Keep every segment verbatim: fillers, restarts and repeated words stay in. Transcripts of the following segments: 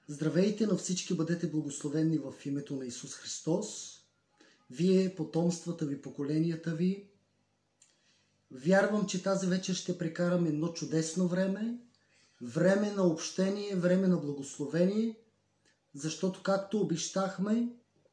Здравейте на всички, бъдете благословени в името на Исус Христос. Вие, потомствата ви, поколенията ви. Вярвам, че тази вечер ще прекараме едно чудесно време. Време на общение, време на благословение. Защото, както обещахме,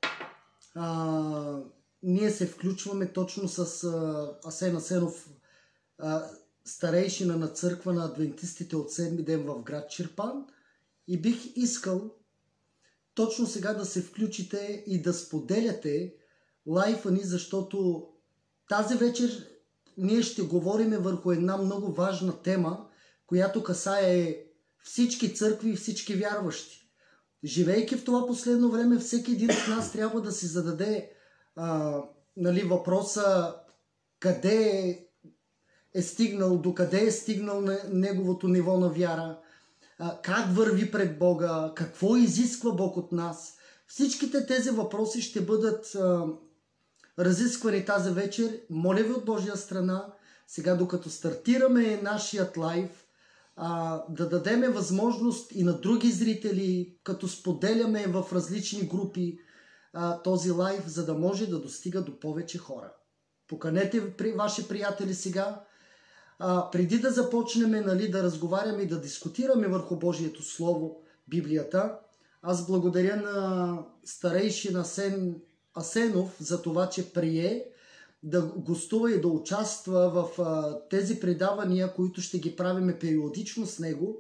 а, ние се включваме точно с а, Асен Асенов, а, старейшина на църква на адвентистите от седми ден в град Чирпан. И бих искал точно сега да се включите и да споделяте лайфа ни, защото тази вечер ние ще говорим върху една много важна тема, която касае всички църкви и всички вярващи. Живейки в това последно време, всеки един от нас трябва да си зададе а, нали, въпроса къде е стигнал, докъде е стигнал на неговото ниво на вяра, а, как върви пред Бога, какво изисква Бог от нас. Всичките тези въпроси ще бъдат а, разисквани тази вечер. Моля ви от Божия страна, сега докато стартираме нашият лайв, а, да дадеме възможност и на други зрители, като споделяме в различни групи а, този лайв, за да може да достига до повече хора. Поканете при ваши приятели сега. А, преди да започнем нали, да разговаряме и да дискутираме върху Божието Слово, Библията, аз благодаря на старейшина Асен Асенов за това, че прие да гостува и да участва в а, тези предавания, които ще ги правиме периодично с него,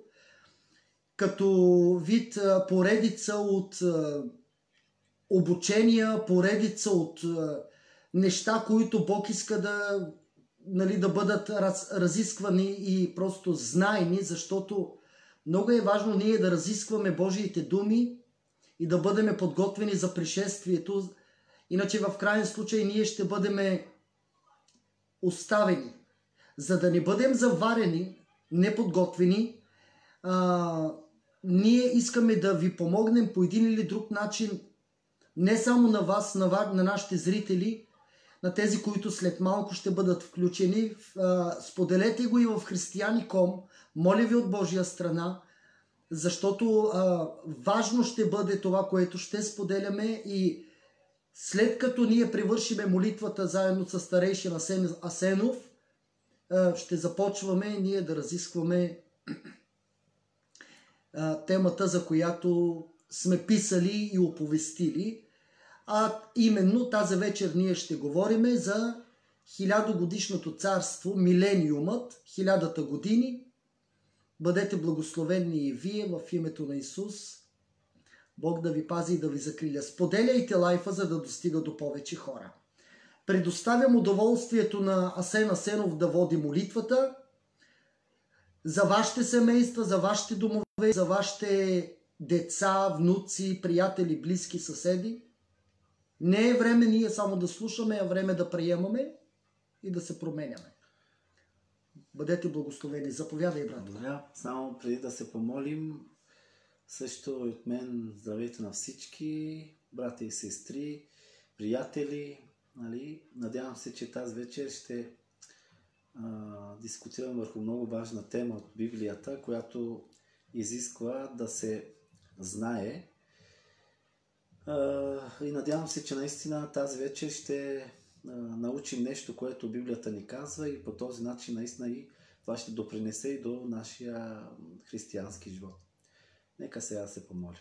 като вид а, поредица от а, обучения, поредица от а, неща, които Бог иска да, нали, да бъдат раз, разисквани и просто знаени, защото много е важно ние да разискваме Божиите думи и да бъдем подготвени за пришествието. Иначе в крайен случай ние ще бъдем оставени. За да не бъдем заварени, неподготвени, а, ние искаме да ви помогнем по един или друг начин, не само на вас, на, на нашите зрители, на тези, които след малко ще бъдат включени. А, споделете го и в християни точка ком. Моля ви от Божия страна, защото а, важно ще бъде това, което ще споделяме, и след като ние привършиме молитвата заедно с старейшин Асен Асенов, ще започваме ние да разискваме темата, за която сме писали и оповестили. А именно тази вечер ние ще говорим за хилядогодишното царство, милениумът, хилядата години. Бъдете благословени и вие в името на Исус. Бог да ви пази и да ви закриля. Споделяйте лайфа, за да достига до повече хора. Предоставям удоволствието на Асен Асенов да води молитвата за вашите семейства, за вашите домове, за вашите деца, внуци, приятели, близки, съседи. Не е време ние само да слушаме, а време да приемаме и да се променяме. Бъдете благословени. Заповядай, брат. Благодаря. Само преди да се помолим, също и от мен здравейте на всички, брати и сестри, приятели. Нали? Надявам се, че тази вечер ще а, дискутирам върху много важна тема от Библията, която изисква да се знае. А, и надявам се, че наистина тази вечер ще а, научим нещо, което Библията ни казва, и по този начин наистина и това ще допринесе и до нашия християнски живот. Нека сега се помоля.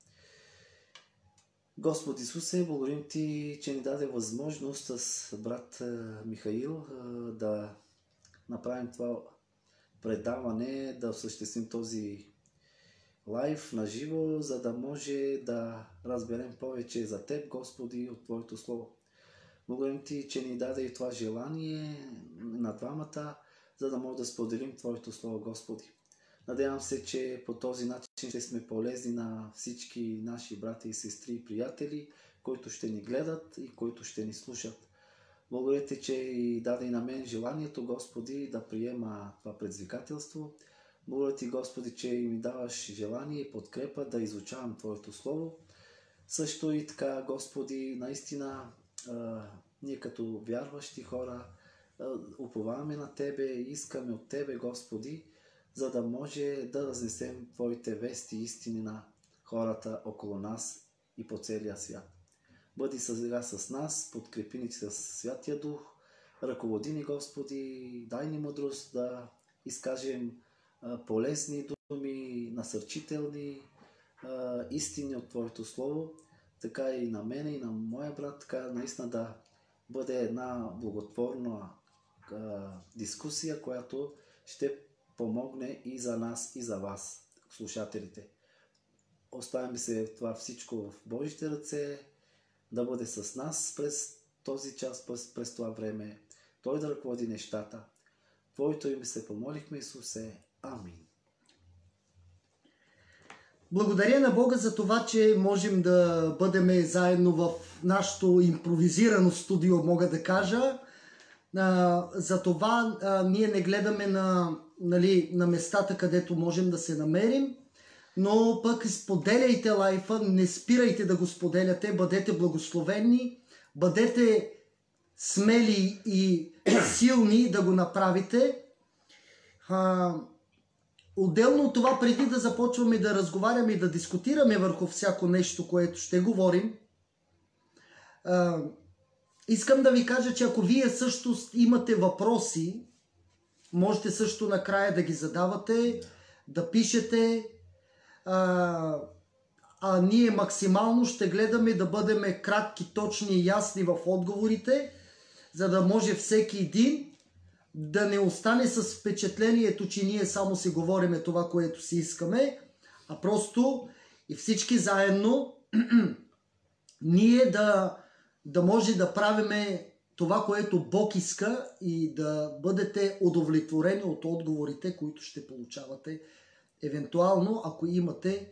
Господ Исусе, благодарим Ти, че ни даде възможност с брат Михаил да направим това предаване, да осъществим този лайв на живо, за да може да разберем повече за Теб, Господи, от Твоето Слово. Благодарим Ти, че ни даде и това желание на двамата, за да може да споделим Твоето Слово, Господи. Надявам се, че по този начин ще сме полезни на всички наши брати и сестри и приятели, които ще ни гледат и които ще ни слушат. Благодаря Ти, че и даде и на мен желанието, Господи, да приема това предизвикателство. Благодаря Ти, Господи, че ми даваш желание и подкрепа да изучавам Твоето Слово. Също и така, Господи, наистина а, ние като вярващи хора а, уповаваме на Тебе, искаме от Тебе, Господи, за да може да разнесем Твоите вести и истини на хората около нас и по целия свят. Бъди сега с нас, подкрепи ни с Святия Дух, ръководи ни, Господи, дай ни мъдрост да изкажем а, полезни думи, насърчителни а, истини от Твоето Слово, така и на мене и на моя брат, така наистина да бъде една благотворна а, дискусия, която ще помогне и за нас, и за вас, слушателите. Оставяме се това всичко в Божите ръце, да бъде с нас през този час, през, през това време. Той да ръководи нещата. Твоето име се помолихме, Исусе. Амин. Благодаря на Бога за това, че можем да бъдем заедно в нашето импровизирано студио, мога да кажа. А, за това а, ние не гледаме на, нали, на местата, където можем да се намерим, но пък споделяйте лайфа, не спирайте да го споделяте, бъдете благословени, бъдете смели и силни да го направите. А, отделно от това, преди да започваме да разговаряме и да дискутираме върху всяко нещо, което ще говорим, а, искам да ви кажа, че ако вие също имате въпроси, можете също накрая да ги задавате, да пишете, а, а ние максимално ще гледаме да бъдем кратки, точни и ясни в отговорите, за да може всеки един да не остане с впечатлението, че ние само си говориме това, което си искаме, а просто и всички заедно ние да, да може да правиме това, което Бог иска и да бъдете удовлетворени от отговорите, които ще получавате евентуално, ако имате.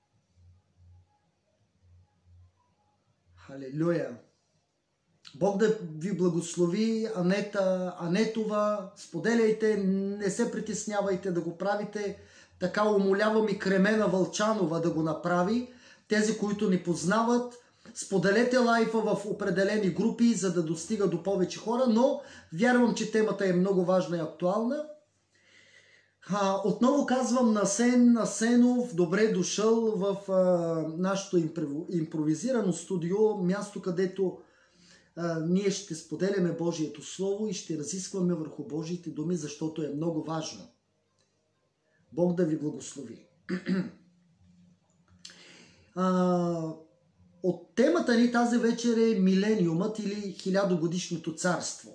Халелуя! Бог да ви благослови, Анета, Анетова, споделяйте, не се притеснявайте да го правите. Така умолявам и Кремена Вълчанова да го направи. Тези, които ни познават, споделете лайфа в определени групи, за да достига до повече хора, но вярвам, че темата е много важна и актуална. А, отново казвам на Асен Асенов, добре дошъл в а, нашето импровизирано студио, място, където а, ние ще споделяме Божието Слово и ще разискваме върху Божиите думи, защото е много важно. Бог да ви благослови. а, от темата ни тази вечер е Милениумът или Хилядогодишното царство.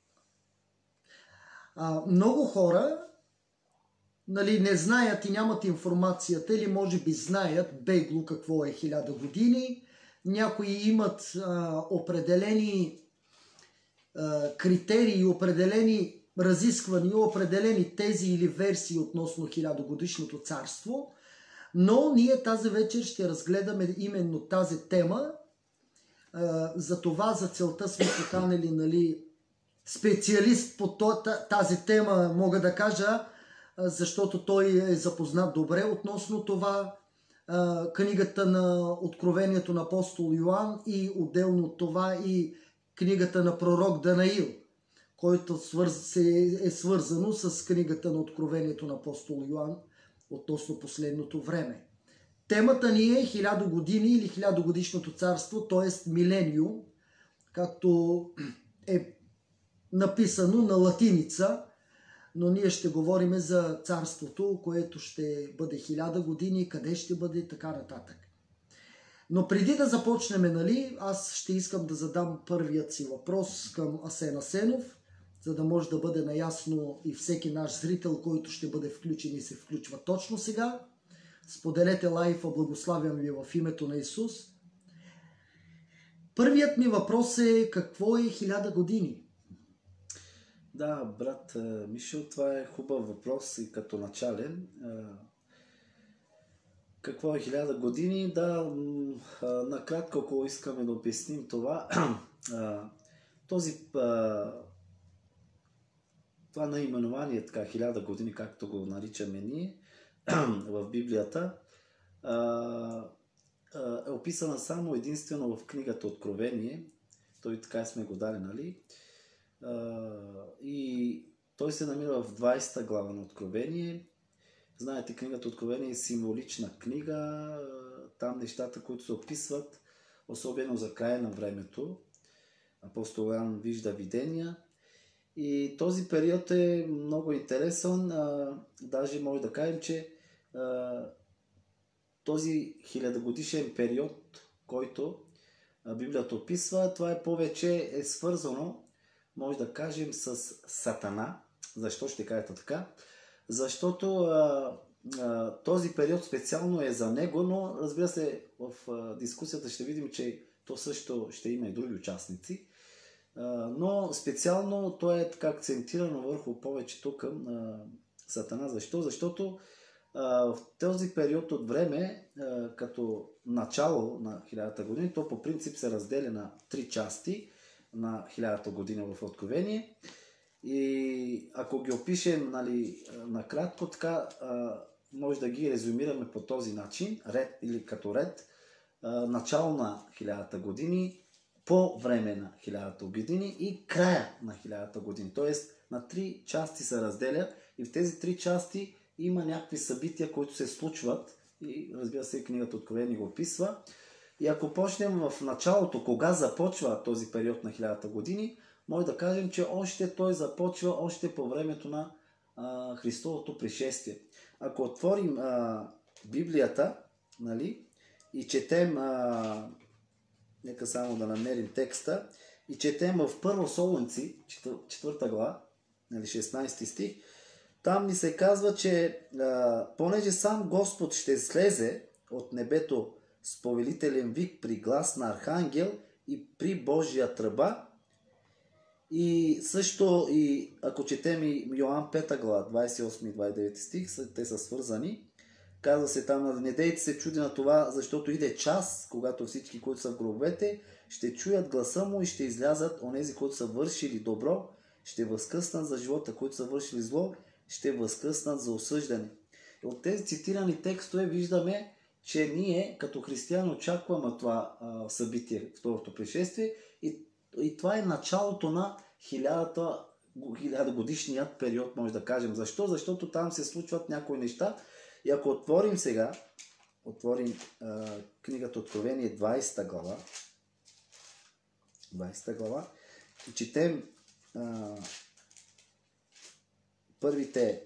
А, много хора, нали, не знаят и нямат информацията, или може би знаят бегло какво е хиляда години. Някои имат а, определени а, критерии, определени разисквания, определени тези или версии относно хилядогодишното царство. Но ние тази вечер ще разгледаме именно тази тема. А, за това, за целта сме поканили, нали, специалист по тази тема, мога да кажа, защото той е запознат добре относно това, книгата на Откровението на апостол Йоан и отделно от това и книгата на пророк Данаил, който е свързано с книгата на Откровението на апостол Йоан относно последното време. Темата ни е хиляда години или хилядогодишното царство, т.е. милениум, както е написано на латиница, но ние ще говорим за царството, което ще бъде хиляда години, къде ще бъде и така нататък. Но преди да започнем, нали, аз ще искам да задам първият си въпрос към Асен Асенов, за да може да бъде наясно и всеки наш зрител, който ще бъде включен и се включва точно сега. Споделете лайфа, благославям ви в името на Исус. Първият ми въпрос е: какво е хиляда години? Да, брат Мишо, това е хубав въпрос и като начален. Какво е хиляда години? Да, накратко, ако искаме да обясним това, този, това наименование, така, хиляда години, както го наричаме ние в Библията, е описана само единствено в книгата Откровение. Той така сме го дали, нали? Uh, и той се намира в двадесета глава на Откровение. Знаете, книгата Откровение е символична книга. там нещата, които се описват, особено за края на времето. Апостол Йоан вижда видения. И този период е много интересен. А, даже може да кажем, че а, този хилядогодишен период, който а, Библията описва, това е повече е свързано, може да кажем, с Сатана. Защо ще кажете така? Защото а, а, този период специално е за него, но разбира се, в а, дискусията ще видим, че то също ще има и други участници. А, но специално то е така акцентирано върху повечето към а, Сатана. Защо? Защото а, в този период от време, а, като начало на хилядата години, то по принцип се разделя на три части на хилядата година в Откровение. И ако ги опишем, нали, накратко, така а, може да ги резюмираме по този начин, ред или като ред. А, начало на хилядата години, по време на хилядата години и края на хилядата години. Тоест на три части се разделя и в тези три части има някакви събития, които се случват и разбира се, книгата Откровение го описва. И ако почнем в началото, кога започва този период на хилядата години, може да кажем, че още той започва още по времето на а, Христовото пришествие. Ако отворим а, Библията, нали, и четем, а, нека само да намерим текста, и четем в Първо Солунци, четвърта глава, нали, шестнайсети стих, там ни се казва, че а, понеже сам Господ ще слезе от небето с повелителен вик при глас на архангел и при Божия тръба. И също, и ако четем и Йоан пета глава, двайсет и осми и двайсет и девети стих, те са свързани. Казва се там, не дейте се чуди на това, защото иде час, когато всички, които са в гробовете, ще чуят гласа му и ще излязат онези, които са вършили добро, ще възкръснат за живота, които са вършили зло, ще възкръснат за осъждане. И от тези цитирани текстове виждаме, че ние като християни очакваме това а, събитие, второто пришествие, и, и това е началото на хилядата, хилядогодишният период, може да кажем. Защо? Защото там се случват някои неща. И ако отворим сега, отворим а, книгата Откровение, двайсета глава, двайсета глава, и четем а, първите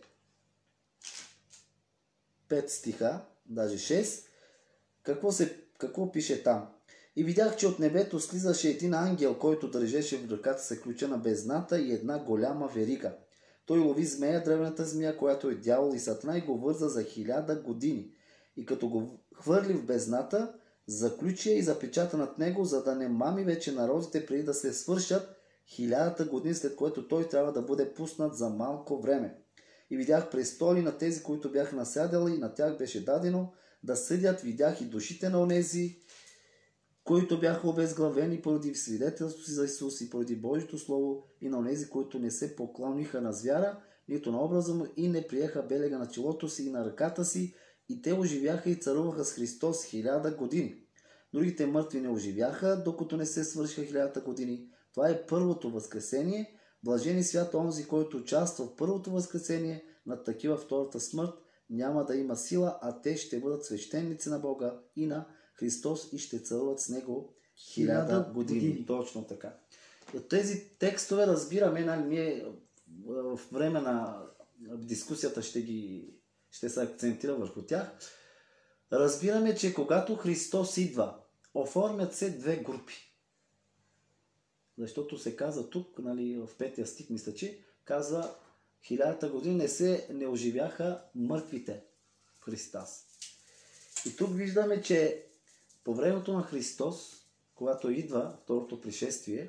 пет стиха, даже шест, какво, се, какво пише там? И видях, че от небето слизаше един ангел, който държеше в ръката си ключа на бездната и една голяма верига. Той лови змея, древната змия, която е дявол и Сатана, и го върза за хиляда години. И като го хвърли в бездната, заключи я и запечата над него, за да не мами вече народите преди да се свършат хилядата години, след което той трябва да бъде пуснат за малко време. И видях престоли на тези, които бяха насядали, и на тях беше дадено да съдят. Видях и душите на онези, които бяха обезглавени поради свидетелството си за Исус и поради Божието Слово, и на онези, които не се поклониха на звяра, нито на образа му, и не приеха белега на челото си и на ръката си, и те оживяха и царуваха с Христос хиляда години. Другите мъртви не оживяха, докато не се свършиха хилядата години. Това е първото възкресение. Блажен и свят онзи, който участва в първото възкресение, над такива втората смърт няма да има сила, а те ще бъдат свещеници на Бога и на Христос и ще царуват с него хиляда години. години. Точно така. От тези текстове разбираме, нали, ние в време на дискусията ще, ги, ще се акцентира върху тях. Разбираме, че когато Христос идва, оформят се две групи. Защото се казва тук, нали, в петия стих, мисля, че казва, хилядата години не се не оживяха мъртвите в Христос. И тук виждаме, че по времето на Христос, когато идва второто пришествие,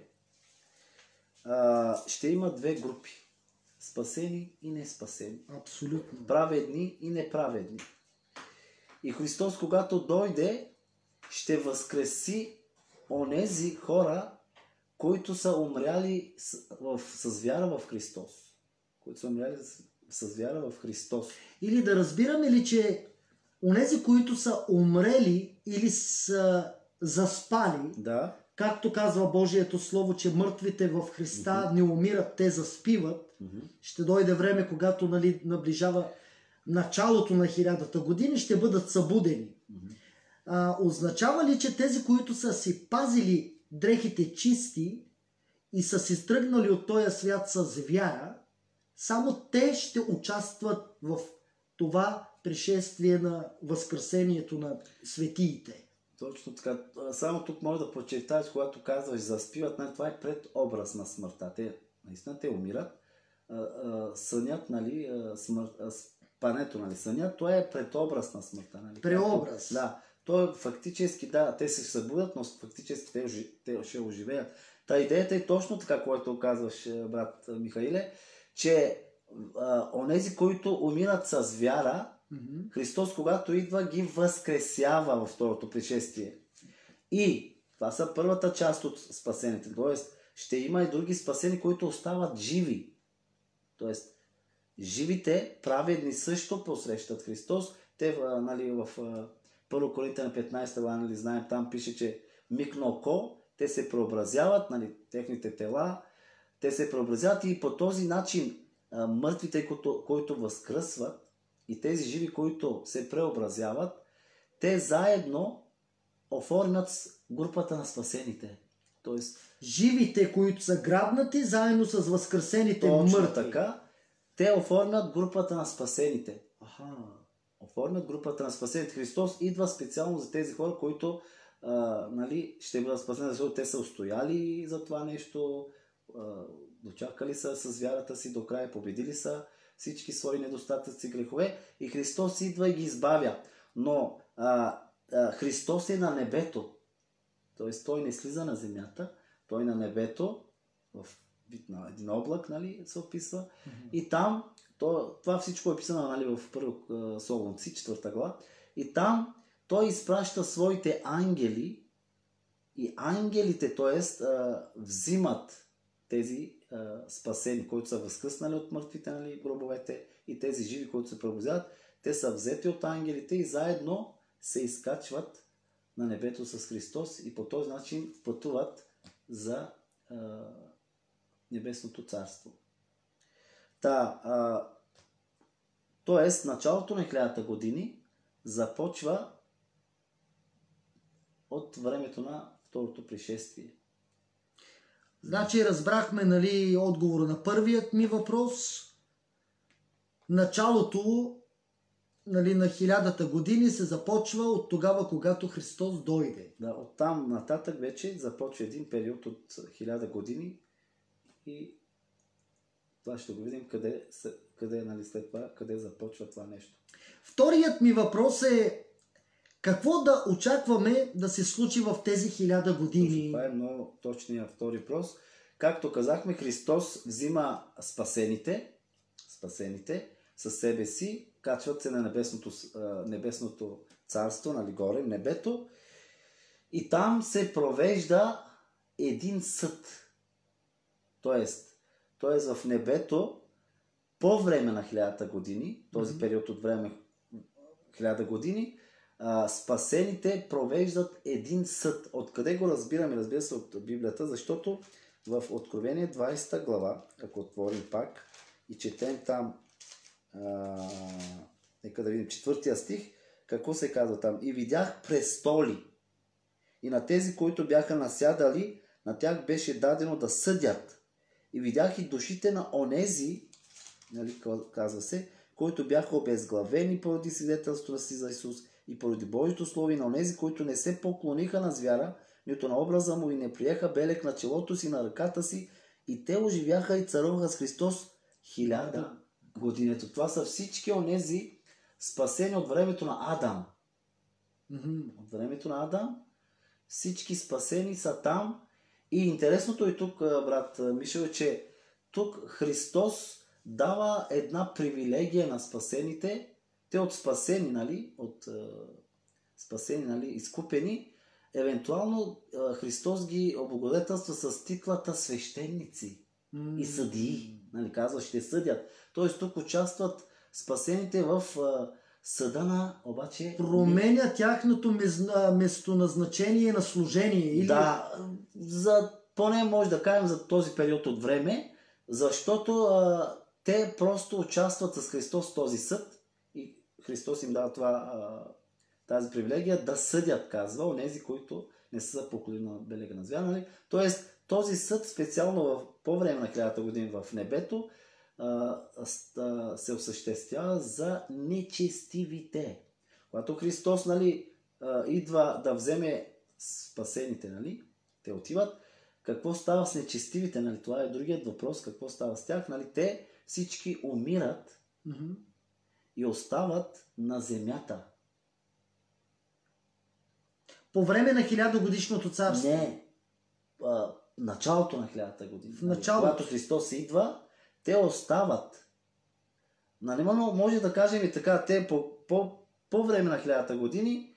ще има две групи. Спасени и неспасени. Абсолютно. Праведни и неправедни. И Христос, когато дойде, ще възкреси онези хора, които са умряли с, в, с вяра в Христос. Които са умряли с, с вяра в Христос. Или да разбираме ли, че онези, които са умрели или са заспали, да. Както казва Божието Слово, че мъртвите в Христа mm-hmm. не умират, те заспиват, mm-hmm. ще дойде време, когато, нали, наближава началото на хилядата години, ще бъдат събудени. Mm-hmm. А, означава ли, че тези, които са си пазили дрехите чисти и са си тръгнали от този свят с вяра, само те ще участват в това пришествие на възкресението на светиите? Точно така. Само тук може да подчертаеш, когато казваш заспиват, нали, това е предобраз на смъртта. Те наистина те умират. Сънят, нали, смър... спането, нали, сънят, това е предобраз на смъртта. Нали. Преобраз. Да. Той фактически, да, те се събудят, но фактически те, те ще оживеят. Та идеята е точно така, което казваш, брат Михаиле, че а, онези, които умират с вяра, Mm-hmm. Христос, когато идва, ги възкресява във второто пришествие. И това са първата част от спасените. Тоест, ще има и други спасени, които остават живи. Тоест, живите праведни също посрещат Христос. Те, нали, в първо Коринтяни петнайсета глава, нали, знаем, там пише, че миг на око, те се преобразяват, нали, техните тела, те се преобразяват и по този начин мъртвите, които, които възкръсват, и тези живи, които се преобразяват, те заедно оформят групата на спасените. Тоест, живите, които са грабнати, заедно с възкресените мъртви. Така, те оформят групата на спасените. Аха. Оформят групата на спасените. Христос идва специално за тези хора, които а, нали, ще бъдат спасени, защото те са устояли за това нещо, а, дочакали са с вярата си до края, победили са всички свои недостатъци, грехове и Христос идва и ги избавя. Но а, а, Христос е на небето. Т.е. Той не слиза на земята, той е на небето, в вид на един облак, нали, се описва. Mm-hmm. И там, то, това всичко е писано, нали, в първо Солунци, четвърта глава. И там той изпраща своите ангели и ангелите, т.е. взимат тези а, спасени, които са възкръснали от мъртвите, нали, гробовете, и тези живи, които се пробузяват, те са взети от ангелите и заедно се изкачват на небето с Христос и по този начин пътуват за а, небесното царство. Та, а, тоест, началото на хилядата години започва от времето на второто пришествие. Значи разбрахме, нали, отговора на първият ми въпрос. Началото, нали, на хилядата години се започва от тогава, когато Христос дойде. Да, оттам нататък вече започва един период от хиляда години и това ще го видим къде, къде, нали, след това, къде започва това нещо. Вторият ми въпрос е какво да очакваме да се случи в тези хиляда години? Това е много точният втори въпрос. Както казахме, Христос взима спасените, спасените със себе си, качват се на небесното, небесното царство, нали, горе, небето, и там се провежда един съд. Тоест, тоест в небето, по време на хилядата години, този mm-hmm. период от време хиляда години, а, спасените провеждат един съд. Откъде го разбираме? Разбира се, от Библията, защото в Откровение двайсета глава, ако отворим пак и четем там, а, нека да видим четвъртия стих, какво се казва там? И видях престоли, и на тези, които бяха насядали, на тях беше дадено да съдят. И видях и душите на онези, нали, казва се, които бяха обезглавени поради свидетелството си за Исус и поради Божието Слово, и на онези, които не се поклониха на звяра, нито на образа му, и не приеха белег на челото си, на ръката си, и те оживяха и царуваха с Христос хиляда години. Това са всички онези спасени от времето на Адам. Mm-hmm. От времето на Адам всички спасени са там. И интересното е тук, брат Мишел, е, че тук Христос дава една привилегия на спасените. Те от спасени, нали, от е, спасени, нали, изкупени, евентуално е, Христос ги облагодетелства с титлата свещеници mm. и съдии. Нали, казва, ще съдят. Тоест тук участват спасените в е, съда на, обаче... Променя тяхното местоназначение на служение. Или... Да, за, поне може да кажем за този период от време, защото а, те просто участват с Христос в този съд и Христос им дава това, а, тази привилегия да съдят, казва, онези, които не са поколени на белега на звяра. Нали? Тоест, този съд специално в, по време на хилядата години в небето а, а, се осъществява за нечестивите. Когато Христос, нали, а, идва да вземе спасените, нали, те отиват, какво става с нечестивите? Нали? Това е другият въпрос. Какво става с тях? Нали? Те всички умират Мгм. и остават на земята. По време на хилядогодишното царство. Не. А, началото на хилядата година. В началото. Когато Христос идва, те остават. Нали, но може да кажем и така, те по, по, по време на хилядата години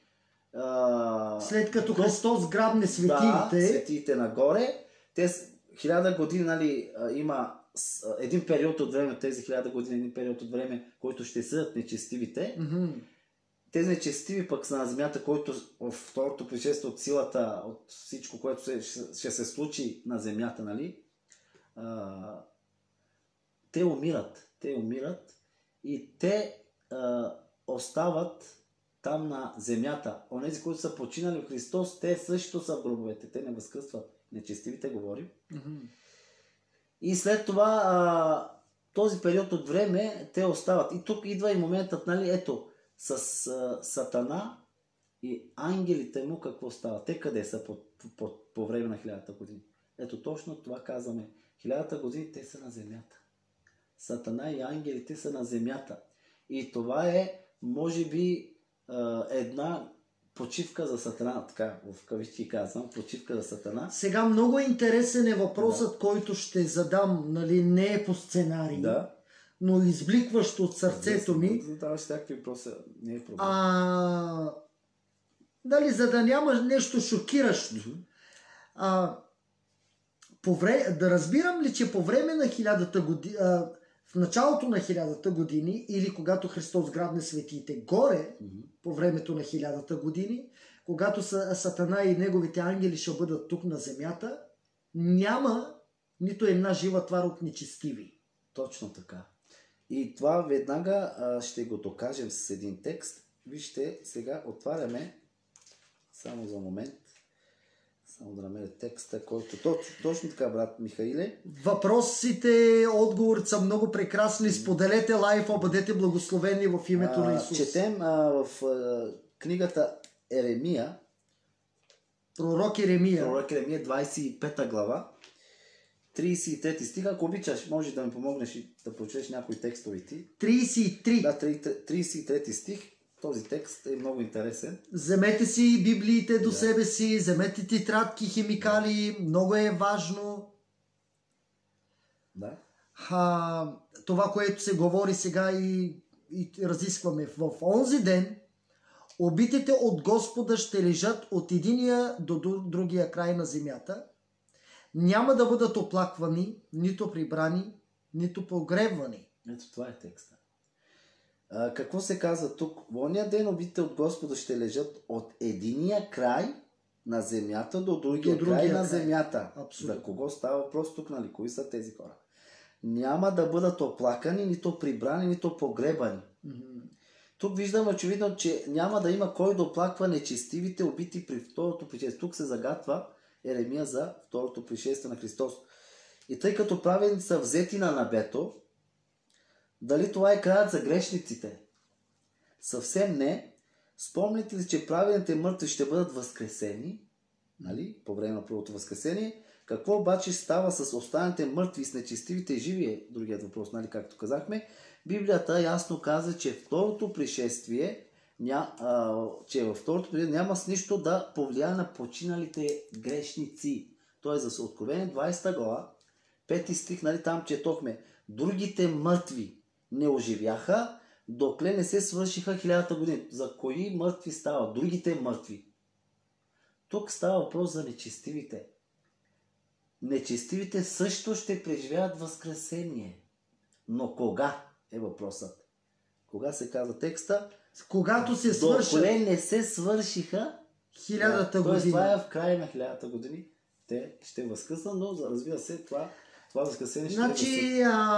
а, След като до- Христос грабне Да, светиите, светиите нагоре. Те с- хиляда години, нали, а, има с- а, един период от време, тези хиляда години, един период от време, който ще съдят нечестивите. мгм, Тези нечестиви пък са на земята, който в второто пришествие от силата, от всичко, което се, ще, ще се случи на земята, нали? А, те умират. Те умират и те а, остават там на земята. Онези, които са починали в Христос, те също са в гробовете. Те не възкръстват. Нечестивите говорим. мгм. И след това а, този период от време те остават. И тук идва и моментът, нали, ето, с а, Сатана и ангелите му какво става? Те къде са по, по, по време на хилядата години? Ето точно това казваме. Хилядата години те са на земята. Сатана и ангелите са на земята. И това е, може би, а, една почивка за Сатана, така в кавички казвам, почивка за Сатана. Сега много интересен е въпросът, който ще задам, нали, не е по сценарий, Да. но избликващ от сърцето ми. Задаваш всякакви въпроси, не е проблем. А, дали, за да няма нещо шокиращо. Мгм. А, по вре... Да разбирам ли, че по време на хилядата година, в началото на хилядата години, или когато Христос грабне светиите горе, Мгм. по времето на хилядата години, когато са, Сатана и неговите ангели ще бъдат тук на земята, няма нито една жива твар от нечестиви. Точно така. И това веднага а, ще го докажем с един текст. Вижте, сега отваряме само за момент. Само да намеря текста, който... Точно, точно така, брат Михаиле. Въпросите, отговорите са много прекрасни. Споделете лайфа, бъдете благословени в името на А, Исус. четем а, в а, книгата Еремия, Пророк Еремия. пророк Еремия, двадесет и пета глава, тридесет и трети стих. Ако обичаш, може да ми помогнеш и да прочетеш някои текстови ти. тридесет и три. Да, тридесет и трети стих. Този текст е много интересен. Вземете си библиите до Да. себе си, вземете тетрадки, химикали, много е важно. Да. А, това, което се говори сега и, и разискваме. В онзи ден убитите от Господа ще лежат от единия до дру- другия край на земята. Няма да бъдат оплаквани, нито прибрани, нито погребвани. Ето това е текста. А, какво се казва тук? В ония ден убитите от Господа ще лежат от единия край на земята до другия, До другия край на край. земята. Абсолютно. За кого става въпрос тук, нали? Кои са тези хора? Няма да бъдат оплакани, нито прибрани, нито погребани. Мгм. Тук виждаме очевидно, че няма да има кой да оплаква нечестивите убити при второто пришествие. Тук се загатва Еремия за второто пришествие на Христос. И тъй като праведници са взети на небето, дали това е краят за грешниците? Съвсем не. Спомните ли, че праведните мъртви ще бъдат възкресени, нали, по време на първото възкресение? Какво обаче става с останалите мъртви, с нечестивите и живи е другият въпрос, нали, както казахме. Библията ясно казва, че второто пришествие, ня, а, че във второто пришествие няма с нищо да повлияе на починалите грешници. Тоест за Откровение двадесета глава, пети стих, нали, там четохме: другите мъртви не оживяха, докле не се свършиха хилядата години. За кои мъртви става? Другите мъртви. Тук става въпрос за нечестивите. Нечестивите също ще преживеят възкресение. Но кога е въпросът? Кога се казва текста? Когато се свършат Доколе не се свършиха хилядата Тоест, това е година. в края на хилядата години. Те ще възкръснат, но разбира се, това, това възкресение ще е Значи, а,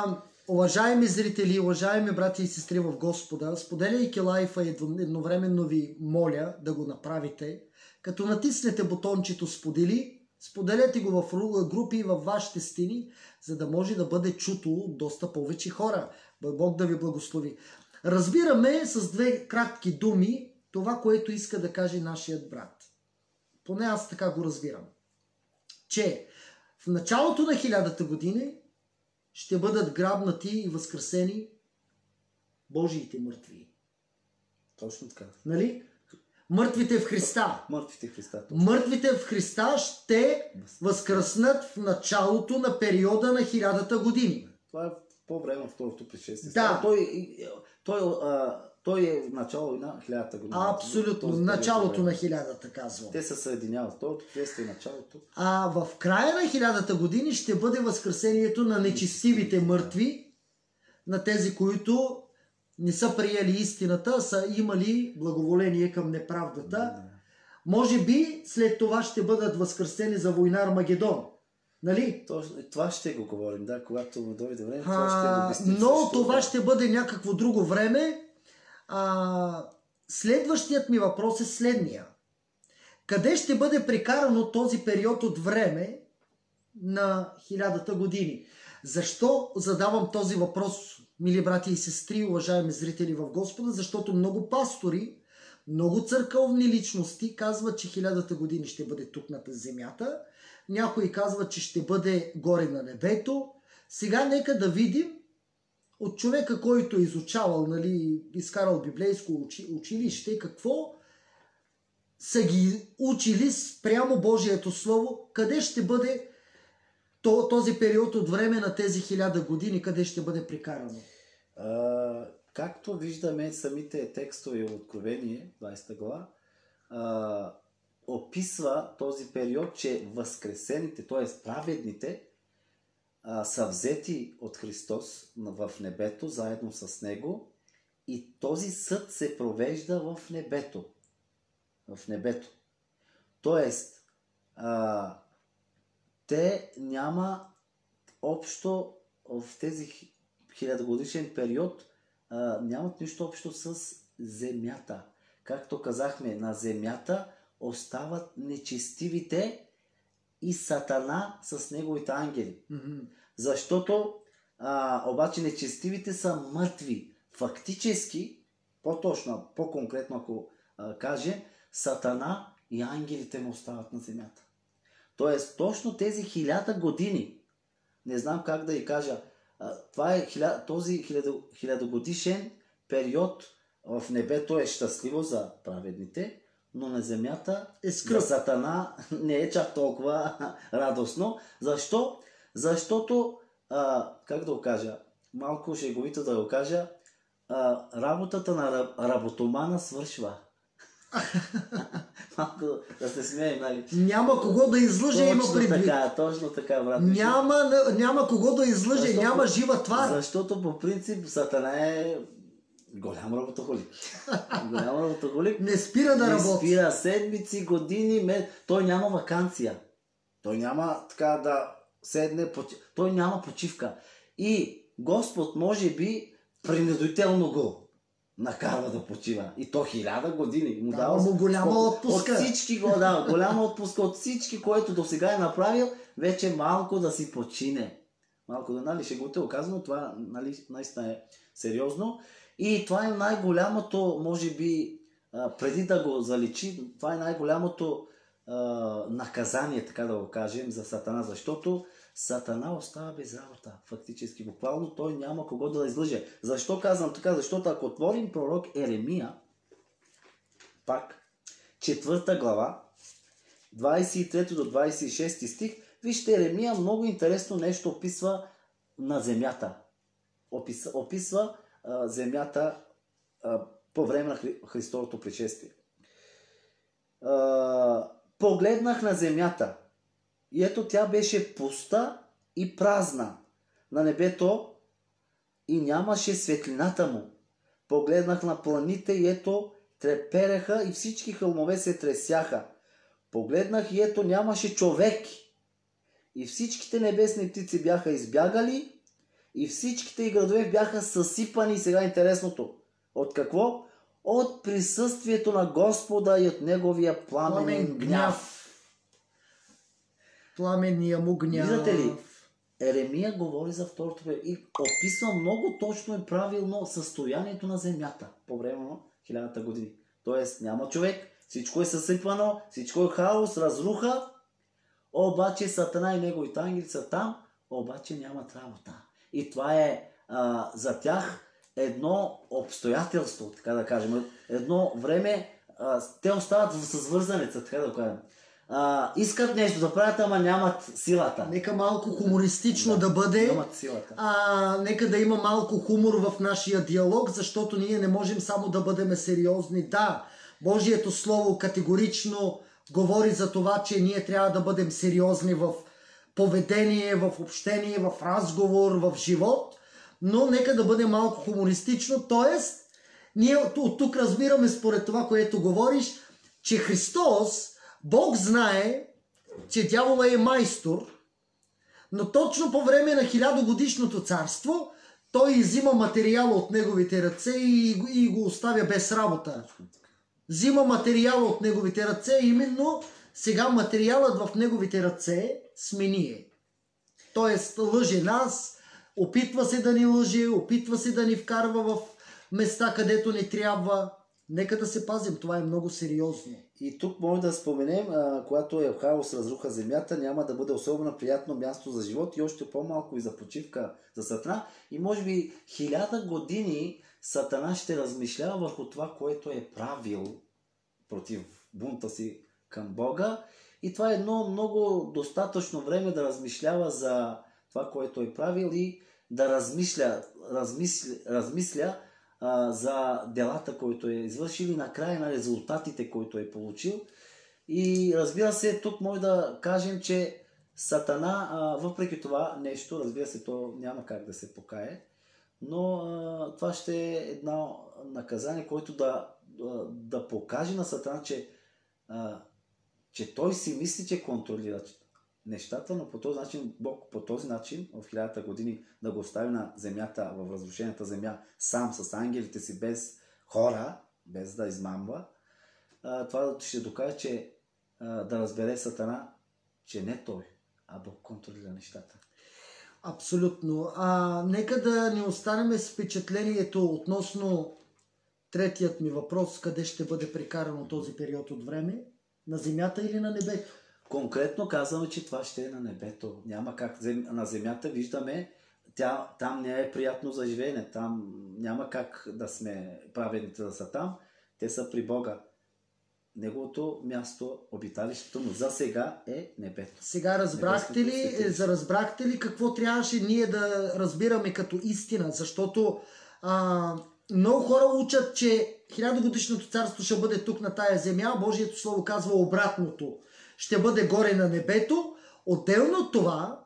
Уважаеми зрители, уважаеми брати и сестри в Господа, споделяйки лайфа, едновременно ви моля да го направите, като натиснете бутончето сподели, споделете го в групи и във вашите стени, за да може да бъде чуто от доста повече хора. Бог да ви благослови. Разбираме с две кратки думи това, което иска да каже нашият брат. Поне аз така го разбирам. Че в началото на хилядата години ще бъдат грабнати и възкресени Божиите мъртви. Точно така. Нали? Мъртвите в Христа. Мъртвите в Христа. Точно. Мъртвите в Христа ще възкръснат в началото на периода на хилядата години. Това е по време на второто пришествие. Да. Той, той, а, той е в начало на хилядата година. Абсолютно. Началото на хилядата, казвам. Те се съединяват. Второто пришествие е началото. А в края на хилядата години ще бъде възкресението на нечестивите мъртви, на тези, които не са приели истината, а са имали благоволение към неправдата. Да. Може би след това ще бъдат възкресени за война Армагедон. Нали? Това ще го говорим, да, когато дойде време. Това ще го обясним. Но също, това да. ще бъде някакво друго време. А, следващият ми въпрос е следния. Къде ще бъде прекарано този период от време на хилядата години? Защо задавам този въпрос, мили брати и сестри, уважаеми зрители в Господа? Защото много пастори, много църковни личности казват, че хилядата години ще бъде тук на земята. Някои казват, че ще бъде горе на небето. Сега нека да видим от човека, който е изучавал, нали, изкарал библейско училище, какво са ги учили спрямо Божието Слово, къде ще бъде този период от време на тези хиляда години, къде ще бъде прекарано? А, както виждаме самите текстове от Откровение, двадесета глава, а, описва този период, че възкресените, т.е. праведните, а, са взети от Христос в небето, заедно с Него, и този съд се провежда в небето. В небето. Тоест, а, те няма общо в тези хилядогодишен период, а, нямат нищо общо с земята. Както казахме, на земята остават нечестивите и Сатана с неговите ангели. Mm-hmm. Защото а, обаче нечестивите са мъртви. Фактически, по-точно, по-конкретно ако а, кажем, Сатана и ангелите му остават на земята. Тоест, точно тези хиляда години, не знам как да и кажа, а, това е хиля, този хилядо, хилядогодишен период в небето е щастливо за праведните, но на земята е за Сатана не е чак толкова радостно. Защо? Защото, а, как да го кажа, малко шеговито да го кажа, а, работата на работомана свършва. Малко да се смеем, нали? Няма кого да излъже, има предвид. Така, точно така, брат. Няма, няма кого да излъже, защото, няма жива твар. Защото по принцип Сатана е голям работохолик. Голям работохолик. Не спира да не работи. Не спира седмици, години, ме... той няма ваканция. Той няма така да седне, той няма почивка. И Господ може би принудително го накарва да почива. И то хиляда години. Му дава му голяма от, отпуска. От всички го дава. Голяма отпуска от всички, което до сега е направил, вече малко да си почине. Малко да, нали, шегото е оказано, това, нали, наистина е сериозно. И това е най-голямото, може би, преди да го заличи, това е най-голямото а, наказание, така да го кажем, за Сатана, защото Сатана остава без работа, фактически, буквално той няма кого да излъже. Защо казвам така? Защото ако отворим пророк Еремия, пак, четвърта глава, двадесет и трети до двадесет и шести стих, вижте, Еремия много интересно нещо описва на земята. Описва, описва а, земята а, по време на Хри... Христовото пришествие. А, погледнах на земята и ето тя беше пуста и празна на небето и нямаше светлината му. Погледнах на планите и ето трепереха и всички хълмове се тресяха. Погледнах и ето нямаше човек и всичките небесни птици бяха избягали И всичките й градове бяха съсипани, сега интересното. От какво? От присъствието на Господа и от неговия пламенен Пламен гняв. гняв. Пламенния му гняв. Виждате ли? Еремия говори за второто време и описва много точно и правилно състоянието на земята по време на хилядата години. Тоест няма човек, всичко е съсипано, всичко е хаос, разруха, обаче Сатана и неговите ангели са там, обаче нямат работа. И това е а, за тях едно обстоятелство, така да кажем. Едно време а, те остават с вързаница, така да кажем. А, искат нещо да правят, ама нямат силата. Нека малко хумористично Да, да, бъде. нямат силата. А, нека да има малко хумор в нашия диалог, защото ние не можем само да бъдем сериозни. Да, Божието Слово категорично говори за това, че ние трябва да бъдем сериозни в поведение, в общение, в разговор, в живот, но нека да бъде малко хумористично, т.е. ние от тук разбираме според това, което говориш, че Христос, Бог знае, че дявола е майстор, но точно по време на хилядогодишното царство той изима материала от неговите ръце и, и го оставя без работа. Взима материала от неговите ръце, именно сега материалът в неговите ръце сме ние. Тоест лъже нас, опитва се да ни лъже, опитва се да ни вкарва в места, където не трябва. Нека да се пазим, това е много сериозно. И тук може да споменем, а, когато е хаос разруха земята, няма да бъде особено приятно място за живот и още по-малко и за почивка за Сатана. И може би хиляда години Сатана ще размишлява върху това, което е правил против бунта си към Бога. И това е едно много достатъчно време да размишлява за това, което е правил и да размисля, размисля, размисля а, за делата, които е извършил и накрая на резултатите, които е получил. И разбира се, тук може да кажем, че Сатана, а, въпреки това нещо, разбира се, то няма как да се покае, но а, това ще е едно наказание, което да, да, да покаже на Сатана, че, а, че той си мисли, че контролира нещата, но по този начин, Бог по този начин, в хилядата години да го остави на земята, в разрушената земя, сам с ангелите си, без хора, без да измамва, а, това ще докаже, че а, да разбере Сатана, че не той, а Бог контролира нещата. Абсолютно. А, нека да ни останем с впечатлението относно третият ми въпрос, къде ще бъде прекарано този период от време? На земята или на небето? Конкретно казваме, че това ще е на небето. Няма как. На земята виждаме, тя, там не е приятно за живеене. Там няма как да сме праведните да са там. Те са при Бога. Неговото място, обиталището му за сега е небето. Сега разбрахте ли, за разбрахте ли какво трябваше ние да разбираме като истина? Защото а, много хора учат, че хилядогодишното царство ще бъде тук на тая земя, Божието Слово казва обратното. Ще бъде горе на небето. Отделно от това,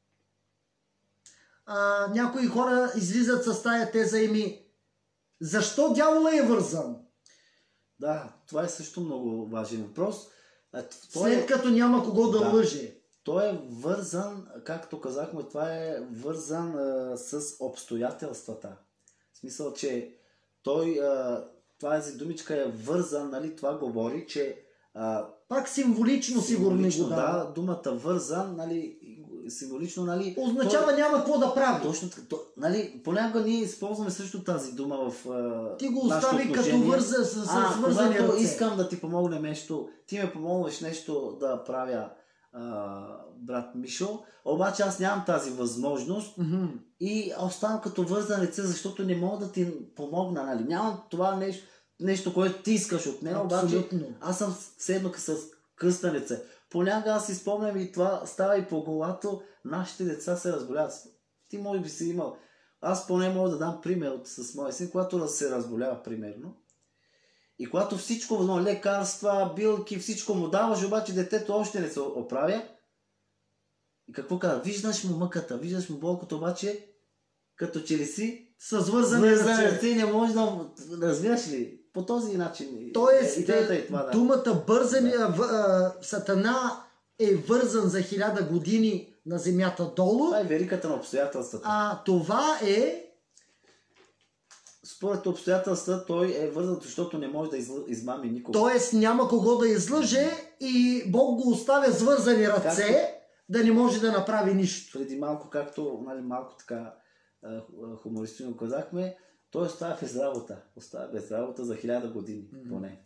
а, някои хора излизат с тая теза и ми, защо дявола е вързан? Да, това е също много важен въпрос. Той След като няма кого да, да лъже. Той е вързан, както казахме, това е вързан а, с обстоятелствата. В смисъл, че той, а, тази думичка е вързан, нали, това говори, че а, пак символично, сигурно го да. Да, думата вързан, нали, символично, нали... Означава той, няма какво да прави. Точно така. То, нали, понякога ние използваме също тази дума в а, ти го остави като върза с, с а, вързани когато ръце. Искам да ти помогне нещо, ти ме помогнеш нещо да правя, а, брат Мишо, обаче аз нямам тази възможност mm-hmm. и оставам като вързан ръце, защото не мога да ти помогна, нали. Нямам това нещо, нещо, което ти искаш от мен, обаче аз съм седнал с кръстна ръце. Понякога аз си спомням и това става и по голато, нашите деца се разболяват. Ти може би си имал. Аз поне мога да дам пример с моя син, когато се разболява примерно. И когато всичко, но, лекарства, билки, всичко му даваш, обаче детето още не се оправя. И какво казва? Виждаш му мъката, виждаш му болката, обаче като че ли си с вързани ръце не може да разбираш ли? По този начин. Тоест, идеята е това, да. Думата бързани, да. Сатана е вързан за хиляда години на земята долу, Това е вериката на обстоятелствата. а това е Според обстоятелства той е вързан, защото не може да изл... измами никого. Тоест няма кого да излъже и Бог го оставя с вързани ръце, Както... да не може да направи нищо. Преди малко, както нали, малко така хумористично казахме, той остава без работа. Остава без работа за хиляда години, mm-hmm. поне.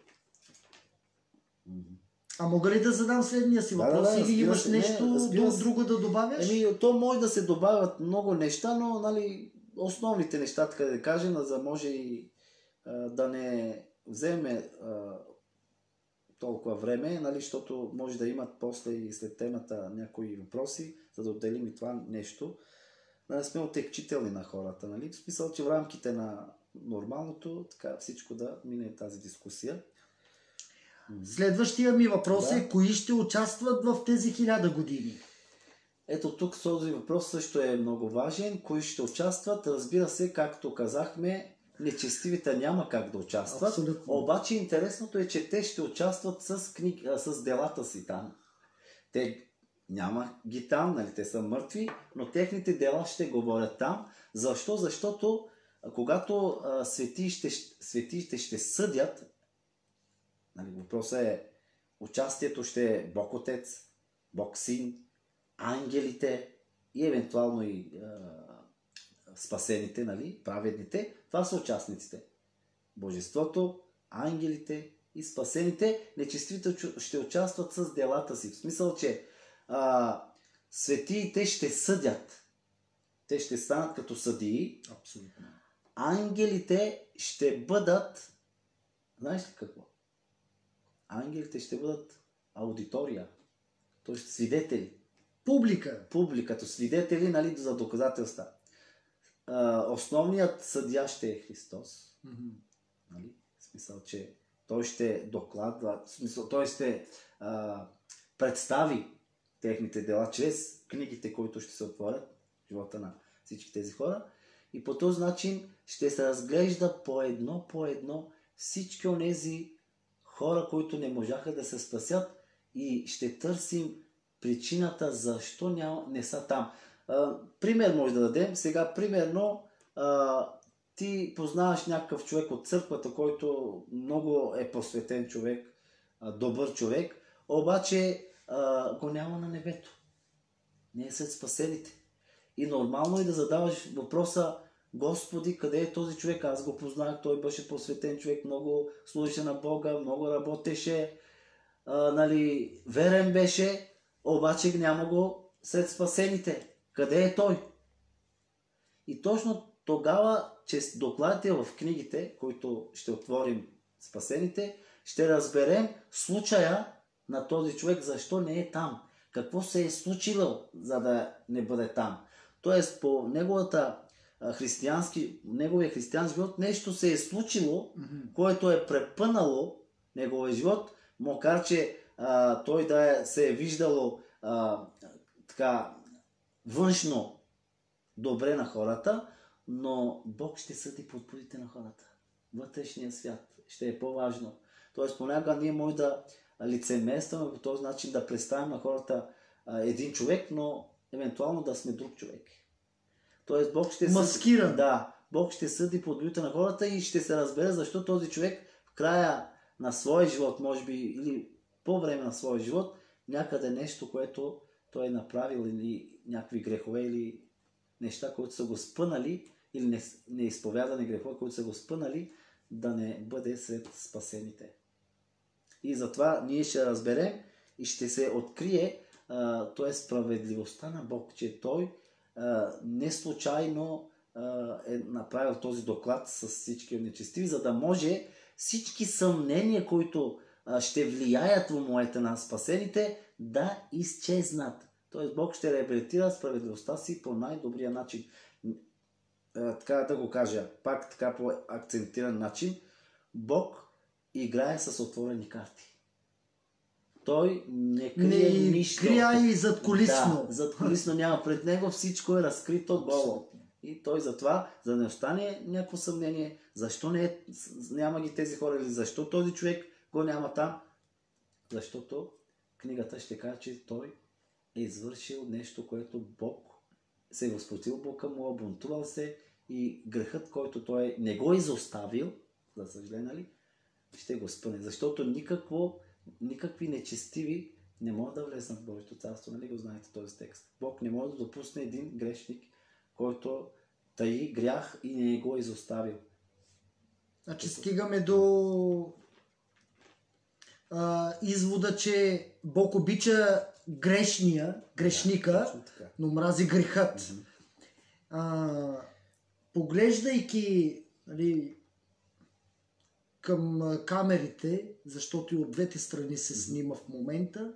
Mm-hmm. А мога ли да задам следния си въпрос? Да, да, да, или имаш се, нещо не, друго да добавяш? Еми, то може да се добавят много неща, но нали, основните неща, така да кажем, за да може и а, да не вземе а, толкова време, нали, защото може да имат после и след темата някои въпроси, за да отделим и това нещо. Да не сме отекчителни на хората, нали? В смисъл, че в рамките на нормалното, така всичко да мине тази дискусия. Следващия ми въпрос да. е, кои ще участват в тези хиляда години? Ето тук този въпрос също е много важен. Кои ще участват? Разбира се, както казахме, нечестивите няма как да участват. Абсолютно. Обаче интересното е, че те ще участват с, книг... с делата си там. Те няма ги там, нали, те са мъртви, но техните дела ще говорят там. Защо? Защото когато а, светиите, светиите ще съдят, нали, въпросът е, участието ще е Бог Отец, Бог Син, ангелите и евентуално и а, спасените, нали, праведните. Това са участниците. Божеството, ангелите и спасените. Нечестивите ще участват с делата си. В смисъл, че а, светиите ще съдят. Те ще станат като съдии. Абсолютно. Ангелите ще бъдат, знаеш ли какво? Ангелите ще бъдат аудитория, т.е. свидетели. Публика. Публиката, свидетели, нали, за доказателства. А, основният съдия ще е Христос. Mm-hmm. Нали? В смисъл, че той ще докладва, в смисъл, той ще а, представи техните дела чрез книгите, които ще се отворят в живота на всички тези хора. И по този начин ще се разглежда по едно по едно всички онези хора, които не можаха да се спасят, и ще търсим причината защо няма, не са там. А, пример може да дадем. Сега, примерно, а, ти познаваш някакъв човек от църквата, който много е посветен човек, а, добър човек, обаче а, го няма на небето. Не е след спасените. И нормално е да задаваш въпроса: Господи, къде е този човек? Аз го познах, той беше посветен човек, много служеше на Бога, много работеше, а, нали, верен беше, обаче няма го след спасените. Къде е той? И точно тогава, чрез докладите в книгите, които ще отворим спасените, ще разберем случая на този човек, защо не е там. Какво се е случило, за да не бъде там. Тоест, по неговата християнски, неговия християнски живот нещо се е случило, mm-hmm. което е препънало неговия живот, макар че а, той да е, се е виждало а, така външно добре на хората, но Бог ще съди подбудите на хората. Вътрешния свят ще е по-важно. Тоест, понякога ние може да лицемерстваме по този начин, да представим на хората а, един човек, но евентуално да сме друг човек. Тоест, Бог ще маскиран. Съди, да, Бог ще съди подбудите на хората и ще се разбере защо този човек в края на своя живот, може би, или по време на своя живот, някъде нещо, което той е направил, или някакви грехове, или неща, които са го спънали, или неизповядани грехове, които са го спънали, да не бъде сред спасените. И затова ние ще разберем и ще се открие, т.е. справедливостта на Бог, че той а, не случайно а, е направил този доклад с всички нечестиви, за да може всички съмнения, които а, ще влияят в умовете на спасените, да изчезнат. Т.е. Бог ще реабилитира справедливостта си по най-добрия начин. А, така да го кажа, пак така по акцентиран начин, Бог играе с отворени карти. Той не крие не нищо. Не крие и задкулисно. Да, задкулисно няма. Пред него всичко е разкрито голо. И той затова, за да не остане някакво съмнение, защо не е, няма ги тези хора, или защо този човек го няма там, защото книгата ще каже, че той е извършил нещо, което Бог се е възпротивил Бога му, обунтувал се и грехът, който той не го изоставил, за съжаление, нали, ще го спъне. Защото никакво, никакви нечестиви не могат да влезнат в Божието царство. Нали го знаете този текст? Бог не може да допусне един грешник, който таи грях и не го изоставил. Значи стигаме до а, извода, че Бог обича грешния, грешника, да, но мрази грехът. Mm-hmm. А, поглеждайки, нали, към камерите, защото и от двете страни се снима в момента,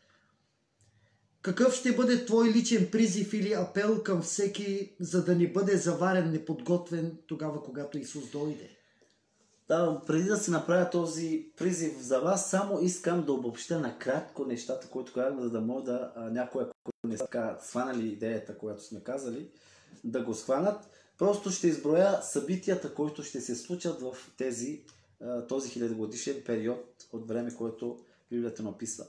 какъв ще бъде твой личен призив или апел към всеки, за да не бъде заварен, неподготвен тогава, когато Исус дойде? Да, преди да си направя този призив за вас, само искам да обобщя накратко нещата, които казвам, за да може да а, някой, ако не са така схванали идеята, която сме казали, да го схванат. Просто ще изброя събитията, които ще се случат в тези, а, този хилядогодишен период от време, който Библията написва.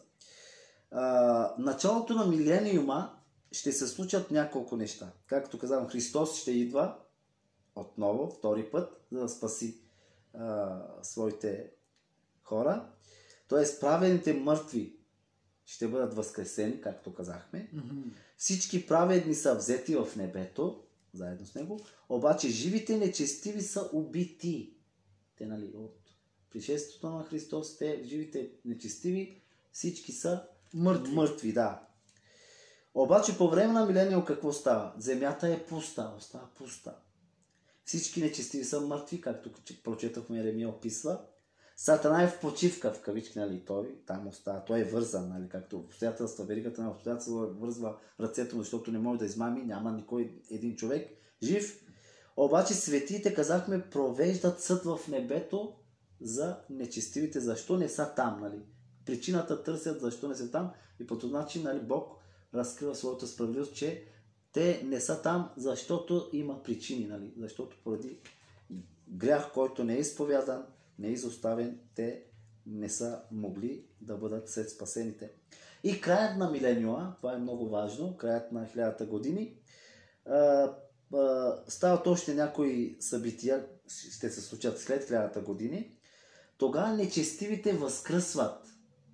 А, началото на милениума ще се случат няколко неща. Както казвам, Христос ще идва отново, втори път, за да спаси а, своите хора. Тоест, праведните мъртви ще бъдат възкресени, както казахме. Mm-hmm. Всички праведни са взети в небето, заедно с него, обаче живите нечестиви са убити. Те, нали, от пришествието на Христос, те, живите нечестиви, всички са Мъртви. Мъртви, да. Обаче по време на милениум какво става? Земята е пуста, остава пуста. Всички нечестиви са мъртви, както прочетохме, Еремия описва. Сатана е в почивка, в кавички, нали, той там остава, той е вързан, нали, както обстоятелства, веригата на обстоятелства вързва ръцете му, защото не може да измами, няма никой един човек жив. Обаче светиите, казахме, провеждат съд в небето за нечестивите. Защо не са там, нали? Причината търсят защо не са там и по този начин, нали, Бог разкрива своята справедливост, че те не са там, защото има причини, нали? Защото поради грях, който не е изповядан, не е изоставен, те не са могли да бъдат след спасените. И краят на милениума, това е много важно, краят на хилядата години, а, а, стават още някои събития, ще се случат след хилядата години. Тогава нечестивите възкръсват.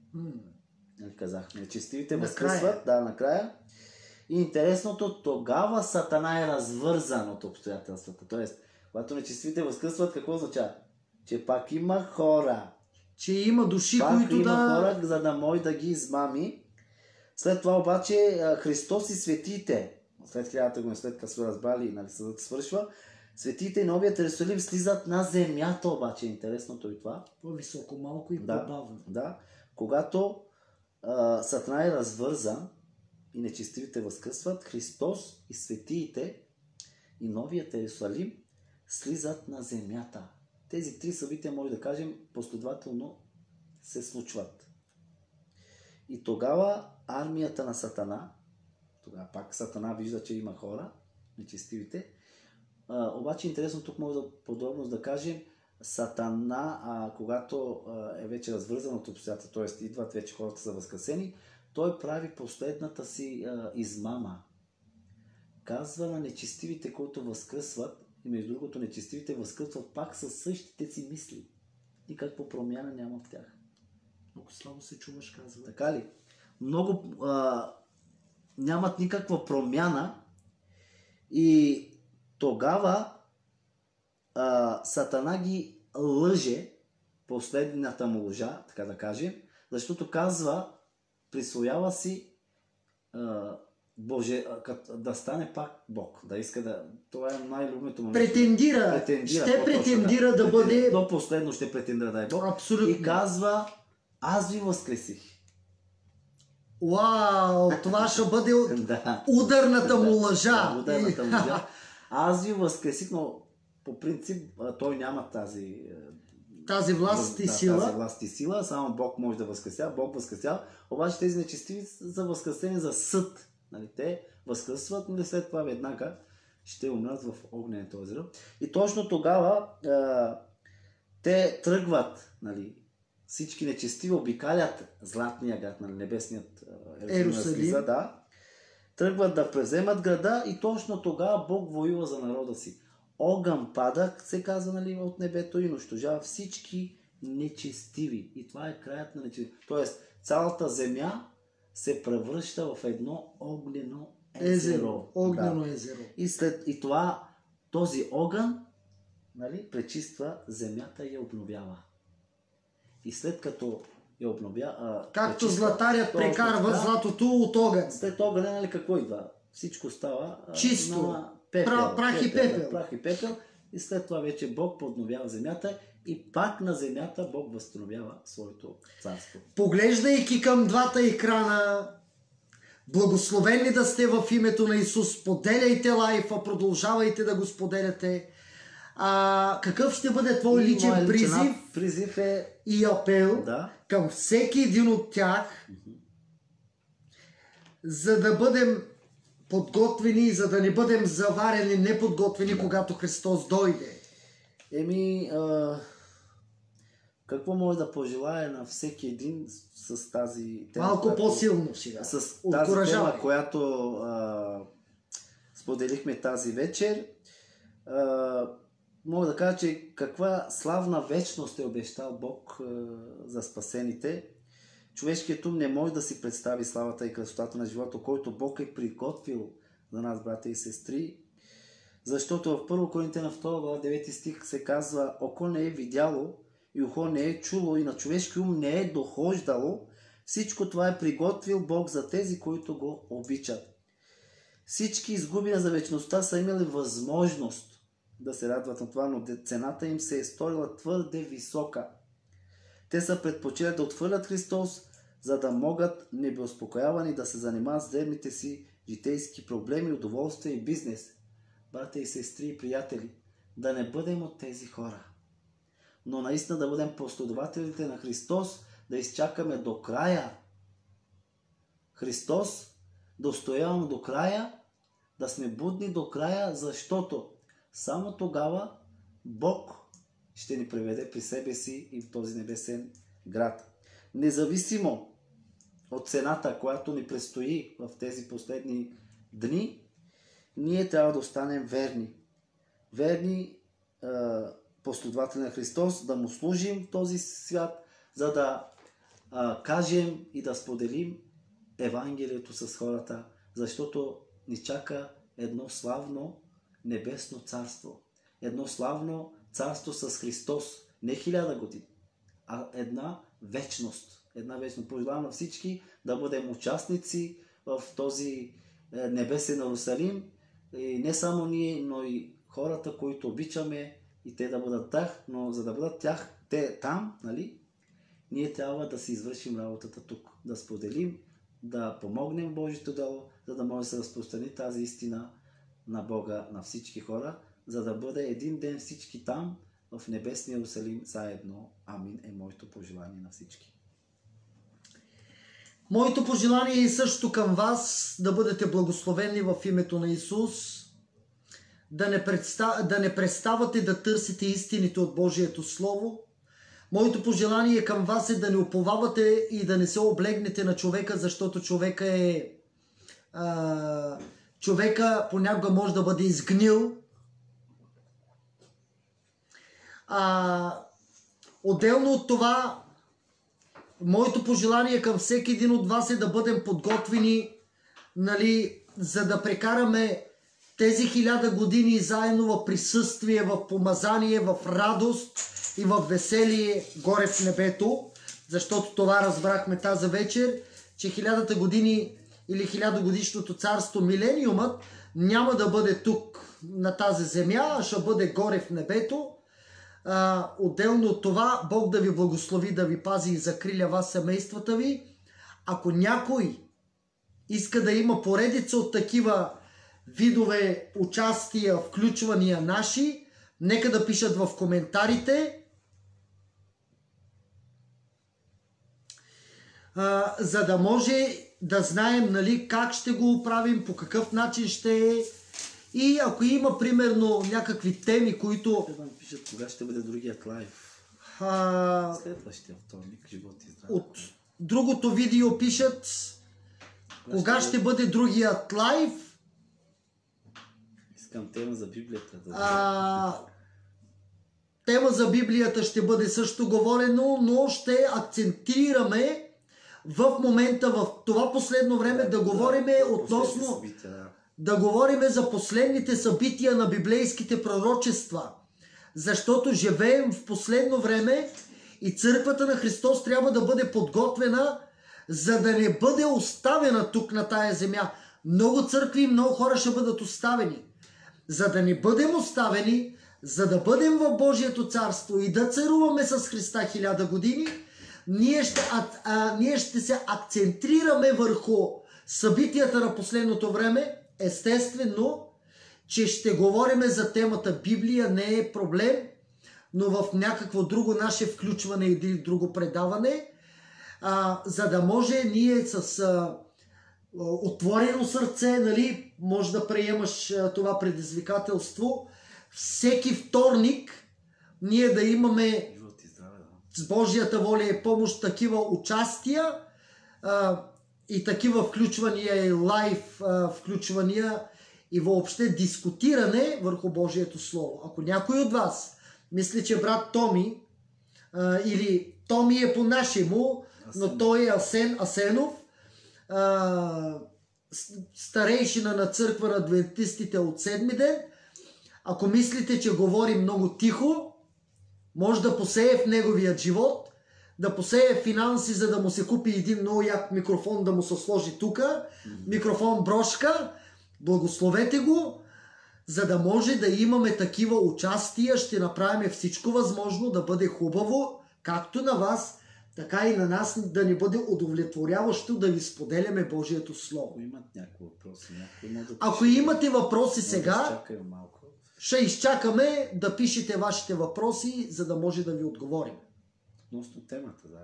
Mm. Казахме, нечестивите Накрая. възкръсват, да, накрая. И интересното, тогава Сатана е развързан от обстоятелствата. Тоест, когато нечестивите възкръсват, какво означава? Че пак има хора. Че има души, пак които има да... хора, за да може да ги измами. След това обаче Христос и светиите, след хилядата година, след като са разбрали, нали, съдът свършва, светиите и Новият Иерусалим слизат на земята, обаче интересното и това. По-високо малко и Да, по-бавно. да. Когато а, Сатана е развързан и нечестивите възкръсват, Христос и светиите и Новият Иерусалим слизат на земята. Тези три събития, може да кажем, последователно се случват. И тогава армията на Сатана, тогава пак Сатана вижда, че има хора, нечестивите, а, обаче интересно тук може да подробно да кажем, Сатана, а, когато а, е вече развързан от обстоятелствата, т.е. идват вече хората са възкресени, той прави последната си а, измама. Казва на нечестивите, които възкръсват, и между другото нечестивите възкръсват пак със същите си мисли. Никаква промяна няма в тях. Много слабо се чуваш, казва. Така ли? Много а, нямат никаква промяна и тогава а, Сатана ги лъже, последната му лъжа, така да кажем, защото казва, присвоява си а, Боже, а, да стане пак Бог, да иска да... Това е най-любимото му. Претендира, претендира ще претендира да, да бъде... До последно ще претендира да е Бог. Абсолютно. И казва, аз ви възкресих. Вау, това ще бъде да. ударната му лъжа. Да, ударната му лъжа. Аз ви възкресих, но по принцип той няма тази... Тази власт и да, сила. Тази власт и сила, само Бог може да възкресява, Бог възкресява, обаче тези нечестиви са възкресени за съд. Нали, те възкръсват, но след това веднага ще умрат в огненото езеро. И точно тогава а, те тръгват, нали, всички нечестиви обикалят златния град, на небесният Ерусалим. да, тръгват да превземат града и точно тогава Бог воюва за народа си. Огън пада, се казва, нали, от небето и унищожава всички нечестиви. И това е краят на нечестиви. Тоест, цялата земя се превръща в едно огнено езеро. Езеро. Огнено да. езеро. И след и това, този огън, нали, пречиства земята и я обновява. И след като я обновява... Както златарят прекарва да, златото от огън. След огъня, нали, какво идва? Всичко става чисто. На пепел, Пра, прах и пепел. Да, прах и пепел. И след това вече Бог подновява земята и пак на земята Бог възстановява своето царство. Поглеждайки към двата екрана, благословени да сте в името на Исус, споделяйте лайфа, продължавайте да го споделяте. А, какъв ще бъде твой личен Моя призив? Призив е и апел да. към всеки един от тях, mm-hmm. за да бъдем подготвени, за да не бъдем заварени, неподготвени, да. Когато Христос дойде. Еми, а, какво може да пожелая на всеки един с, с тази тема? Малко която, по-силно сега. С тази тема, която а, споделихме тази вечер. А, мога да кажа, че каква славна вечност е обещал Бог а, за спасените. Човешкият ум не може да си представи славата и красотата на живота, който Бог е приготвил за нас, брата и сестри. Защото в първо Коринтяна втора глава девети стих се казва: око не е видяло и ухо не е чуло и на човешки ум не е дохождало. Всичко това е приготвил Бог за тези, които го обичат. Всички изгубени за вечността са имали възможност да се радват на това, но цената им се е сторила твърде висока. Те са предпочели да отхвърлят Христос, за да могат небеуспокоявани да се занимават с дребните си житейски проблеми, удоволствия и бизнес. Братя и сестри и приятели, да не бъдем от тези хора, но наистина да бъдем последователите на Христос, да изчакаме до края. Христос, да устояваме до края, да сме будни до края, защото само тогава Бог ще ни приведе при себе си и в този небесен град. Независимо от цената, която ни предстои в тези последни дни, ние трябва да останем верни. Верни е, последователи на Христос, да му служим в този свят, за да е, кажем и да споделим Евангелието с хората, защото ни чака едно славно небесно царство. Едно славно царство с Христос. Не хиляда години, а една вечност. Една вечност. Пожелавам на всички да бъдем участници в този небесен Иерусалим. И не само ние, но и хората, които обичаме, и те да бъдат тях, но за да бъдат тях, те там, нали, ние трябва да си извършим работата тук. Да споделим, да помогнем Божието дело, за да може да се разпространи тази истина на Бога на всички хора, за да бъде един ден всички там, в небесния Иерусалим заедно. Амин е моето пожелание на всички. Моето пожелание е също към вас да бъдете благословени в името на Исус, да не, представ... да не преставате да търсите истините от Божието Слово. Моето пожелание към вас е да не уповавате и да не се облегнете на човека, защото човека е... А... Човека понякога може да бъде изгнил. А... Отделно от това, моето пожелание към всеки един от вас е да бъдем подготвени, нали, за да прекараме тези хиляда години заедно в присъствие, в помазание, в радост и в веселие горе в небето, защото това разбрахме тази вечер, че хилядата години или хилядогодишното царство, милениумът, няма да бъде тук на тази земя, а ще бъде горе в небето. А, отделно от това, Бог да ви благослови, да ви пази и закриля вас, семействата ви. Ако някой иска да има поредица от такива видове участия, включвания наши, нека да пишат в коментарите, а, за да може да знаем, нали, как ще го правим, по какъв начин ще е. И ако има примерно някакви теми, които... Трябва да пишат кога ще бъде другият лайв. А, Следващия вторник, живот и здраве. от другото видео пишат кога ще бъде другият лайв. Искам тема за Библията. Да... А, тема за Библията ще бъде също говорено, но ще акцентираме в момента, в това последно време, да, да говорим относно, събития, да. да говорим за последните събития на библейските пророчества. Защото живеем в последно време и църквата на Христос трябва да бъде подготвена, за да не бъде оставена тук на тая земя. Много църкви и много хора ще бъдат оставени. За да не бъдем оставени, за да бъдем в Божието царство и да царуваме с Христа хиляда години, ние ще, а, а, ние ще се акцентрираме върху събитията на последното време. Естествено, че ще говорим за темата Библия, не е проблем, но в някакво друго наше включване или друго предаване, а, за да може ние с а, отворено сърце, нали, може да приемаш а, това предизвикателство, всеки вторник ние да имаме с Божията воля и помощ такива участия а, и такива включвания и лайв а, включвания и въобще дискутиране върху Божието Слово. Ако някой от вас мисли, че брат Томи а, или Томи е по-нашему, но той е Асен Асенов, а, старейшина на църква на адвентистите от седми ден, ако мислите, че говори много тихо, може да посее в неговият живот, да посее финанси, за да му се купи един много як микрофон, да му се сложи тука, микрофон брошка, благословете го, за да може да имаме такива участия. Ще направим всичко възможно да бъде хубаво, както на вас, така и на нас, да ни бъде удовлетворяващо да ви споделяме Божието Слово. Ако имат някакви въпроси, някой може да Ако имате въпроси сега, да малко. Ще изчакаме да пишете вашите въпроси, за да може да ви отговорим. Относно темата, да.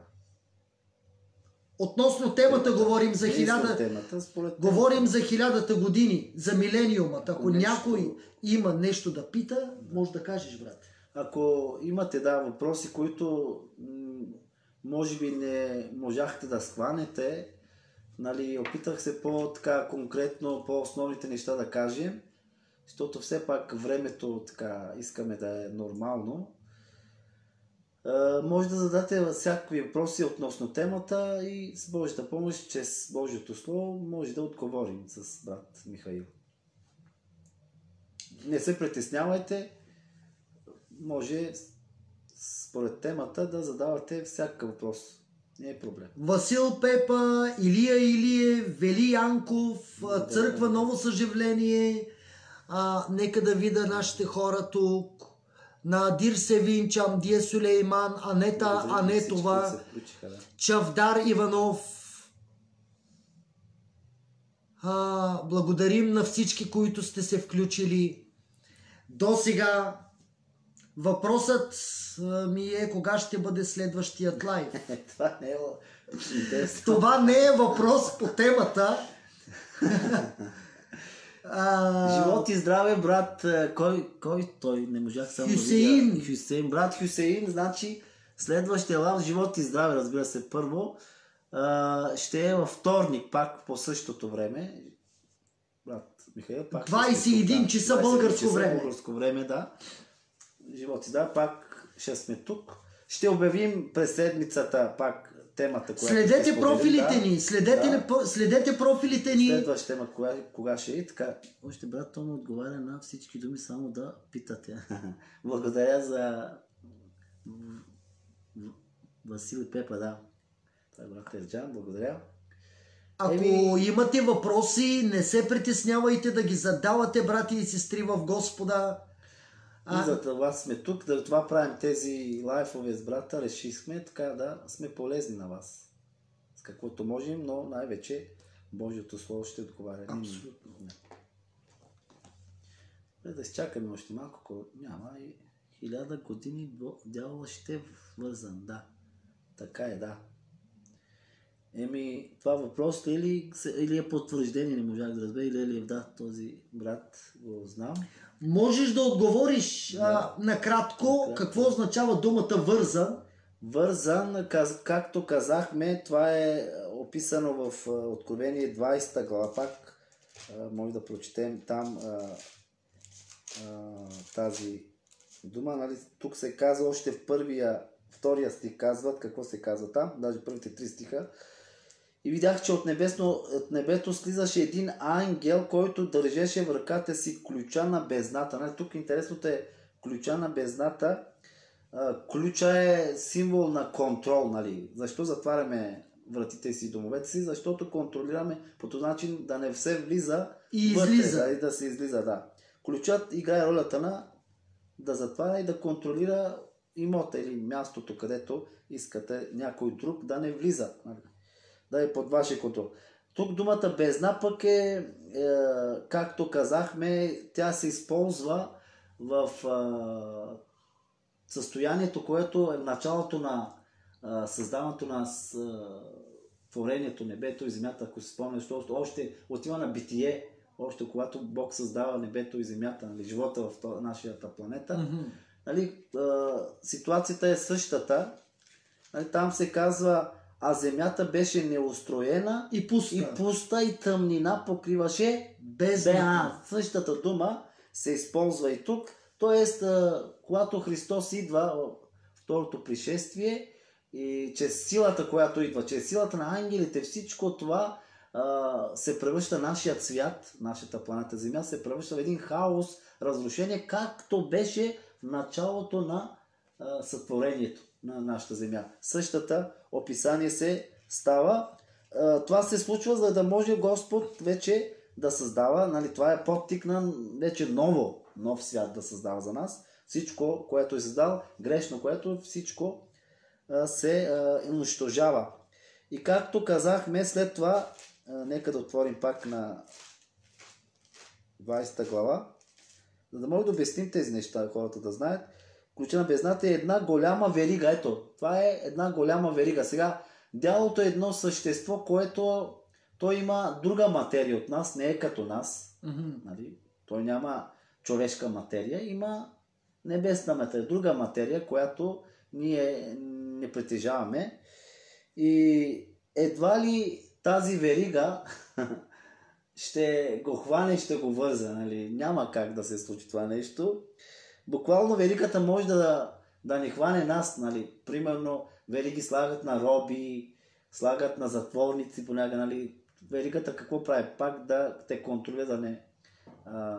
Относно темата, темата говорим за хиляда... темата, според говорим темата. за хилядата години, за милениумът. Ако нещо... някой има нещо да пита, може да кажеш, брат. Ако имате, да, въпроси, които м- може би не можахте да схванете, нали, опитах се по-така конкретно, по-основните неща да кажем, защото все пак времето така искаме да е нормално. Uh, може да зададете всякакви въпроси относно темата и с Божията помощ, чрез Божието Слово, може да отговорим с брат Михаил. Не се притеснявайте, може според темата да задавате всякакъв въпрос. Не е проблем. Васил Пепа, Илия Илиев, Вели Янков, да, Църква Ново Съживление, а, нека да видя нашите хора тук. На Адир Севин, Чамдия Сулейман, Анета Анетова, да. Чавдар Иванов. А, благодарим на всички, които сте се включили. До сега въпросът а, ми е кога ще бъде следващият лайв. Това не е Това не е въпрос по темата. А... Живот и здраве, брат. Кой, кой той? Не можах само Хюсеин. да видя. Хюсеин. Брат Хюсеин, значи следващия лав, живот и здраве, разбира се, първо. А, ще е във вторник, пак по същото време. Брат Михаил, пак. двайсет и един часа българско време. Българско време, да. Живот и здраве, пак ще сме тук. Ще обявим през седмицата пак темата, която следете ще профилите да, ни, следете, да. следете профилите ни. Следваща тема, кога, кога ще е така. Още брат Том отговаря на всички думи, само да питате. Благодаря за Васил и Пепа, да. Това е брат Ерджан, благодаря. Ако Еми... имате въпроси, не се притеснявайте да ги задавате, брати и сестри в Господа. А... И за това сме тук, да това правим тези лайфове с брата, решихме така да сме полезни на вас. С каквото можем, но най-вече Божието Слово ще отговаря. Абсолютно. Не. Да изчакаме още малко, ако няма и хиляда години дявола ще е вързан, да. Така е, да. Еми, това въпрос ли е или, или е потвърждение, не можах да разбера, или е ли да, този брат го знам. Можеш да отговориш да. А, накратко, накратко какво означава думата вързан? Вързан, каз, както казахме, това е описано в Откровение двайсета глава, пак може да прочетем там а, а, тази дума. Нали? Тук се казва още в първия, втория стих казват, какво се казва там, даже първите три стиха. И видях, че от, небесно, от небето слизаше един ангел, който държеше в ръката си ключа на бездната. Нали? Тук интересното е ключа на бездната. Ключа е символ на контрол. Нали? Защо затваряме вратите си, домовете си? Защото контролираме по този начин да не се влиза и излиза. Вътре, да, и да се излиза. Да. Ключът играе ролята на да затваря и да контролира имота или мястото, където искате някой друг да не влиза. Нали? Да е под вашия контрол. Тук думата бездна пък е, е, както казахме, тя се използва в е, състоянието, което е в началото на е, създаването на е, творението, небето и земята, ако се спомняш, защото още отива на битие, още когато Бог създава небето и земята, нали, живота в нашата планета. Mm-hmm. Нали, е, ситуацията е същата. Нали, там се казва, а земята беше неустроена и пуста, и, пуста, и тъмнина покриваше бездна. Същата дума се използва и тук. Тоест, когато Христос идва, второто пришествие, и чрез силата, която идва, чрез силата на ангелите, всичко това а, се превръща нашият свят, нашата планета Земя, се превръща в един хаос, разрушение, както беше в началото на а, сътворението на нашата Земя. Същата описание се става. Това се случва, за да може Господ вече да създава, нали, това е подтик на вече ново, нов свят да създава за нас. Всичко, което е създал, грешно, което всичко се унищожава. И както казахме, след това, нека да отворим пак на двайсета глава, за да може да обясним тези неща, хората да знаят. Ключа на бездната е една голяма верига. Ето, това е една голяма верига. Сега, дялото е едно същество, което той има друга материя от нас, не е като нас. Mm-hmm. Нали? Той няма човешка материя, има небесна материя, друга материя, която ние не притежаваме. И едва ли тази верига ще го хване, ще го върза. Нали? Няма как да се случи това нещо. Буквално веригата може да, да ни хване нас, нали. Примерно вериги слагат на роби, слагат на затворници понякога, нали. Веригата какво прави? Пак да те контролира, да не а,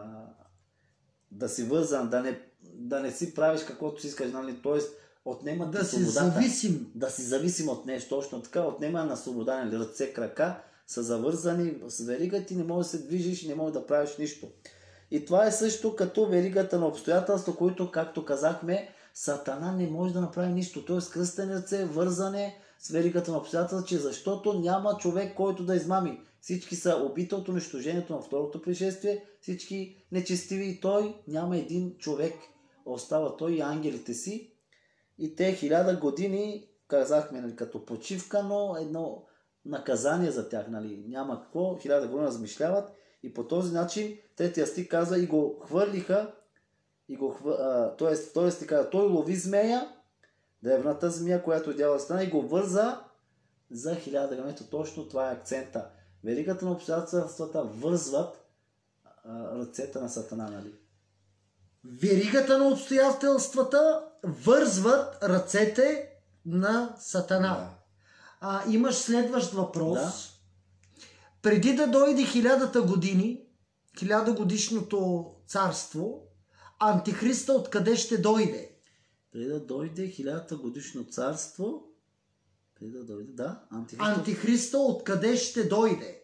да си вързан, да не, да не си правиш каквото си искаш, нали. Тоест отнема да си зависим. Да си зависим от нещо, точно така, отнема на свобода, нали. Ръце, крака са завързани с верига, ти не можеш да се движиш, не можеш да правиш нищо. И това е също като веригата на обстоятелства, които, както казахме, Сатана не може да направи нищо. Т.е. кръстени ръце, вързане с веригата на обстоятелства, че защото няма човек, който да измами. Всички са убити от унищожението на второто пришествие, всички нечестиви и той, няма един човек. Остава той и ангелите си. И те хиляда години, казахме, нали, като почивка, но едно наказание за тях. Нали. Няма какво, хиляда години размишляват. И по този начин, третия стих казва, и го хвърлиха, и го хвър... а, т.е. втория стих казва, той лови змея, древната змия, която е дявола страна, и го върза за хиляда години. Точно това е акцента. Веригата на обстоятелствата вързват а, ръцете на Сатана, нали? Веригата на обстоятелствата вързват ръцете на Сатана. Да. А, имаш следващ въпрос. Да. Преди да дойде хилядата години, хилядогодишното царство, Антихриста откъде ще дойде? Преди да дойде хилядата годишно царство, преди да дойде, да, Антихриста... Антихриста откъде ще дойде?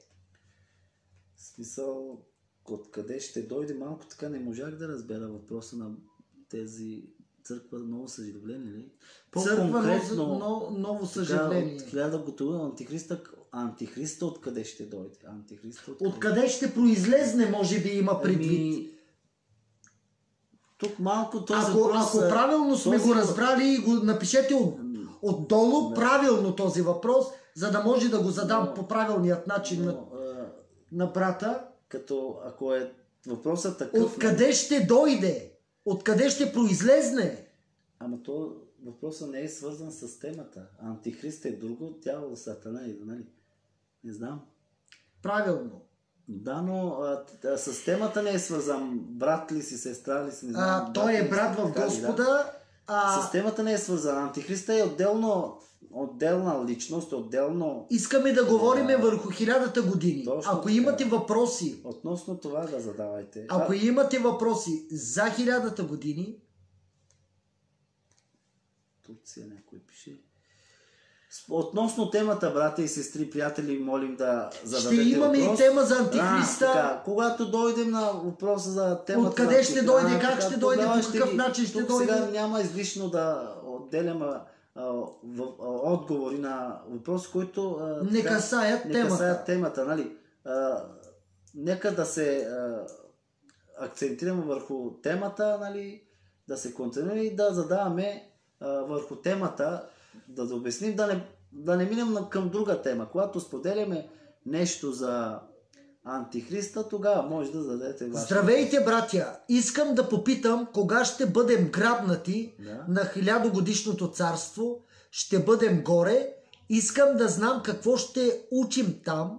В смисъл, откъде ще дойде, малко така не можах да разбера въпроса на тези църква, ново съживление, ли? Църква, ново, ново съживление. От хиляда година Антихриста, Антихриста откъде ще дойде? Антихриста откъде? Откъде ще произлезне, може би има предвид? Еми... Тук малко този ако, въпрос... Ако правилно сме този... го разбрали, го напишете от, отдолу, да. Правилно този въпрос. за да може да го задам Но- по правилният начин на, Но, а, на брата. като ако е въпросът такъв... Откъде ще дойде? Откъде ще произлезне? Ама то въпросът не е свързан с темата. Антихрист е друго, дявол, сатана, нали? Не знам. Правилно. Да, но а, а, с темата не е свързан. Брат ли си, сестра ли си, не знам. А, той е ли брат си, в така ли, Господа. да. А, С темата не е свързан. Антихриста е отделно, отделна личност, отделно... искаме да говорим А, върху хилядата години. точно Ако така. имате въпроси, Относно това да задавайте. ако А, имате въпроси за хилядата години, Турция някой пише. Относно темата, брата и сестри, приятели, молим да зададете ще имаме въпрос. и тема за А, Антихриста. така, когато дойдем на въпроса за темата... Откъде за ще Антихриста, дойде, а, как така, ще дойде, тогава по какъв ви- начин ще тук дойде? Сега няма излишно да отделям а, а, в, а, отговори на въпроси, които а, Не така, касаят не темата. касаят темата. Нали? А, нека да се а, акцентираме върху темата, нали? Да се концентрираме и да задаваме а, върху темата, да, да обясним, да не, да не минем на- към друга тема. Когато споделяме нещо за Антихриста, тогава може да зададете вашия Здравейте, братя! Искам да попитам, кога ще бъдем грабнати Да. на хилядогодишното царство, ще бъдем горе. Искам да знам какво ще учим там,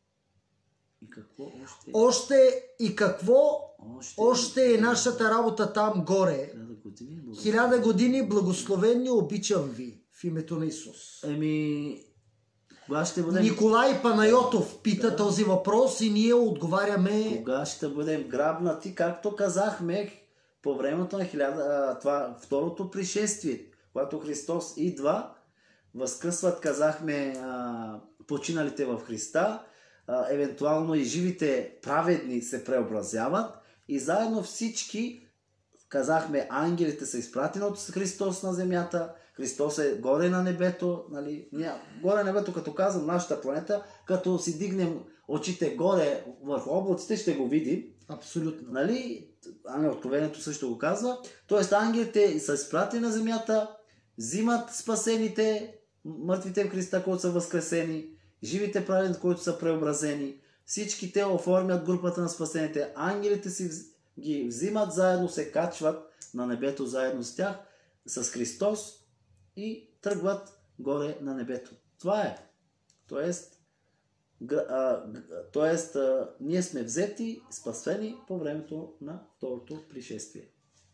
И какво още? още и какво Още, още е нашата работа там горе. Хиляда години. благодаря. Хиляда години благословени обичам ви в името на Исус. Еми, кога ще бъдем... Николай Панайотов пита Да. този въпрос и ние отговаряме. Кога ще бъдем грабнати, както казахме, по времето на хиляда, а, това второто пришествие, когато Христос идва, възкръсват, казахме, а, починалите в Христа, а, евентуално и живите праведни се преобразяват и заедно всички, казахме, ангелите са изпратени от Христос на земята, Христос е горе на небето, нали? Ние, горе на небето, като казвам, нашата планета, като си дигнем очите горе върху облаците, ще го видим. Абсолютно. Нали? Ангел Откровението също го казва. Тоест ангелите са изпратени на земята, взимат спасените, мъртвите в Христа, които са възкресени, живите праведни, които са преобразени. Всички те оформят групата на спасените. Ангелите си вз- ги взимат заедно, се качват на небето заедно с тях, с Христос и тръгват горе на небето. Това е. Тоест, г- а, г- тоест а, ние сме взети, спасени по времето на второто пришествие.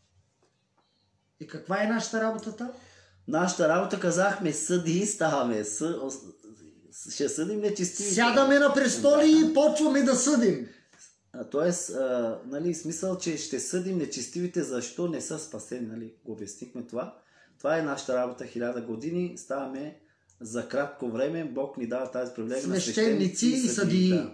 И каква е нашата работата? Нашата работа, казахме, съди ставаме. Съ... Ще съдим нечестивите. Сядаме на престоли и почваме да съдим. А, Тоест, а, нали, смисъл, че ще съдим нечестивите, защо не са спасени, нали, го обяснихме това. Това е нашата работа, хиляда години, ставаме за кратко време, Бог ни дава тази привилегия на Свещеници и съдии. Да.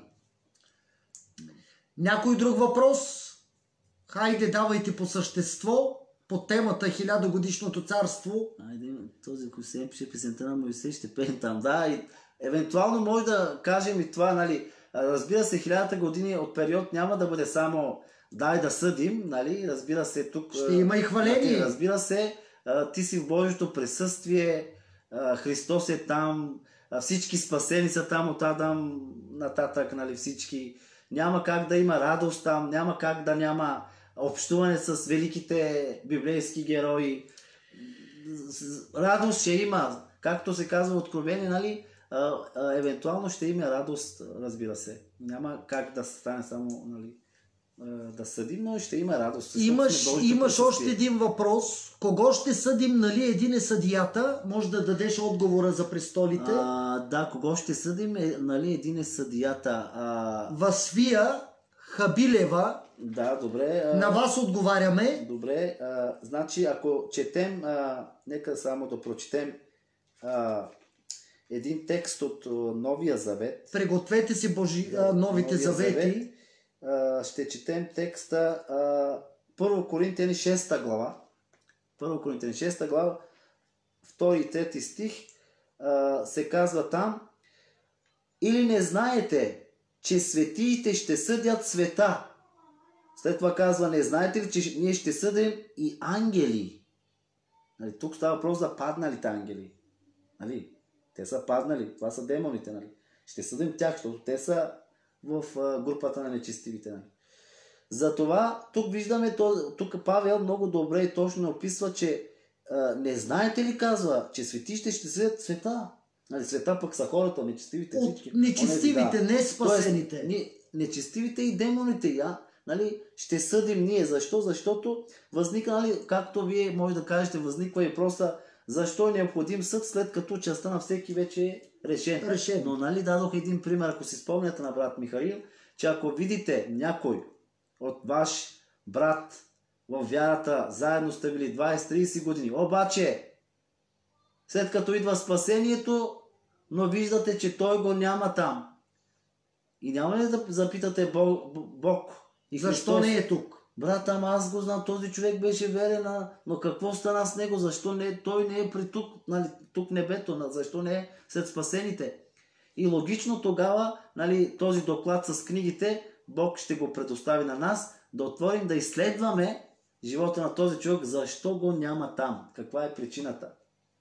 Някой друг въпрос? Хайде, давайте по същество, по темата хилядогодишното царство. Айде, този, който се пише песента на Моисей, ще пеем там. Да, и евентуално може да кажем и това, нали, разбира се, хилядата години от период няма да бъде само дай да съдим, нали, разбира се, тук... Ще има и хваление. Разбира се, а, ти си в Божието присъствие, а, Христос е там, а, всички спасени са там от Адам нататък, нали, всички. Няма как да има радост там, няма как да няма общуване с великите библейски герои. Радост ще има, както се казва Откровение, нали, а, а, евентуално ще има радост, разбира се. Няма как да стане само, нали, а, да съдим, но ще има радост. защото Имаш, сме Божието имаш присъствие. още един въпрос. Кого ще съдим, нали, един е съдията? Може да дадеш отговора за престолите. А, да, кого ще съдим, е, нали, един е съдията. А, Васвия Хабилева. да, добре. А, На вас отговаряме. Добре, а, значи ако четем, а, нека само да прочетем а, един текст от а, Новия Завет. Пригответе си Божи, а, новите Новия завети. Завет. А, ще четем текста а, Първо Коринтияни шеста глава. Първо Коринтияни шеста глава, втори и трети стих а, се казва там: или не знаете, че светиите ще съдят света? След това казва: не знаете ли, че ние ще съдим и ангели? Нали, тук става въпрос за падналите ангели. Нали? Те са паднали. Това са демоните, нали? Ще съдим тях, защото те са в а, групата на нечестивите, нали? Затова тук виждаме, тук Павел много добре и точно описва, че а, не знаете ли, казва, че светище ще съдят света. Нали, света пък са хората, нечестивите всички. От нечестивите, Онези, да. не спасените. Тоест, ни, нечестивите и демоните, я, нали, ще съдим ние. Защо? Защото възниква, нали, както вие може да кажете, възниква и просто защо е необходим съд, след като частта на всеки вече е решен. Решен. Но, нали, дадох един пример, ако си спомняте на брат Михаил, че ако видите някой от ваш брат в вярата, заедно сте били двайсет-трийсет години, обаче след като идва спасението, но виждате, че той го няма там. И няма ли да запитате Бог, Бог и Защо Христос, не е тук? брат, ама аз го знам, този човек беше верен, но какво стана с него? Защо не, той не е при тук, нали, тук небето, защо не е след спасените? И логично тогава, нали, този доклад с книгите, Бог ще го предостави на нас, да отворим, да изследваме живота на този човек, защо го няма там, каква е причината.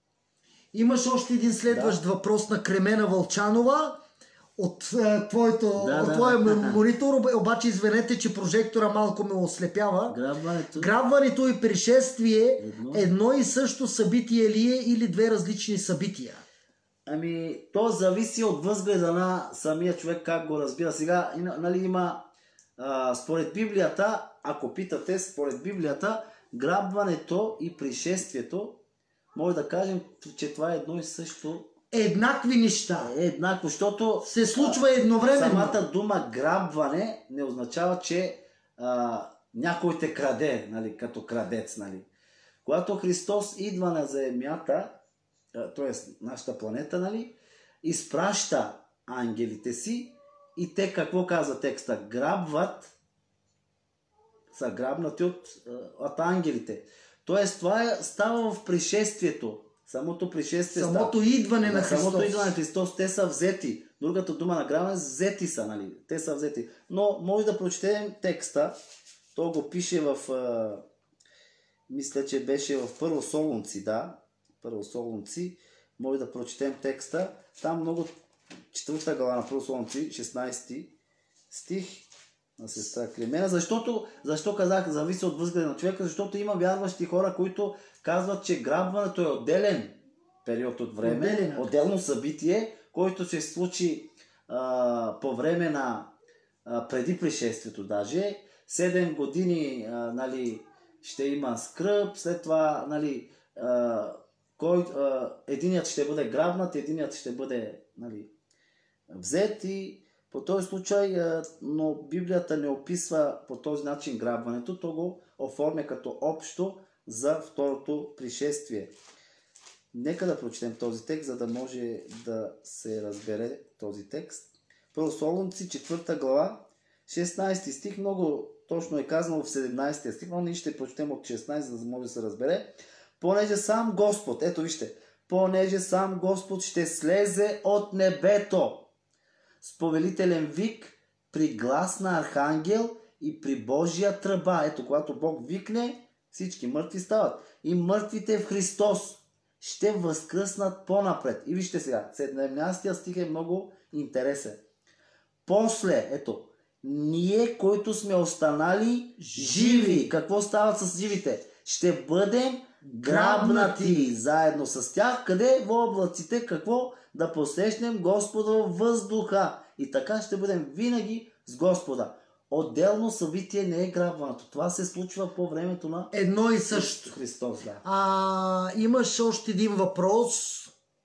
Имаш още един следващ Да. въпрос на Кремена Вълчанова от, е, твоето, Да, от да, твоя да. монитор, об- обаче извинете, че прожектора малко ме ослепява. Грабването. Грабването и пришествие Едно. едно и също събитие ли е или две различни събития? Ами, то зависи от възгледа на самия човек, как го разбира. Сега, и, нали, има, а, според Библията, ако питате, според Библията, грабването и пришествието, може да кажем, че това е едно и също. Еднакви неща. Е еднакво, защото Се случва едновременно. самата дума грабване не означава, че а, някой те краде, нали, като крадец. Нали. Когато Христос идва на земята, т.е. нашата планета, нали, изпраща ангелите си и те, какво казва текста? Грабват, са грабнати от, от ангелите. Тоест, това е, става в пришествието. Самото пришествие Самото става. идване на Христос. Самото идване на Христос, те са взети. Другата дума на грабване, взети са, нали? Те са взети. Но може да прочетем текста. То го пише в, а, мисля, че беше в Първо Солунци, да. Първо Солунци. Може да прочетем текста. Там много, четвърта глава на Първо Солунци, шестнайсети стих на сестра Климена. Защото, защо казах, зависи от възгледа на човека, защото има вярващи хора, които казват, че грабването е отделен период от време, Отделен. отделно събитие, който се случи а, по време на а, преди пришествието даже. Седем години а, нали, ще има скръб, след това нали, а, кой, а, единият ще бъде грабнат, единият ще бъде нали, взет и по този случай, а, но Библията не описва по този начин грабването, то го оформя като общо за второто пришествие. Нека да прочетем този текст, за да може да се разбере този текст. Първо Солунци, четвърта глава, шестнайсети стих, много точно е казано в седемнайсети стих, но ние ще прочетем от шестнайсети, за да може да се разбере. Понеже сам Господ, ето вижте, понеже сам Господ ще слезе от небето с повелителен вик, при глас на архангел и при Божия тръба. Ето, когато Бог викне, всички мъртви стават. И мъртвите в Христос ще възкръснат по-напред. И вижте сега, седемнайсети стих е много интересен. После, ето, ние, които сме останали живи, какво стават с живите? Ще бъдем грабнати заедно с тях. Къде? В облаците. Какво? Да посрещнем Господа във въздуха. И така ще бъдем винаги с Господа. Отделно събитие не е грабването. Това се случва по времето на Едно и също. Христос. Да. А, имаш още един въпрос.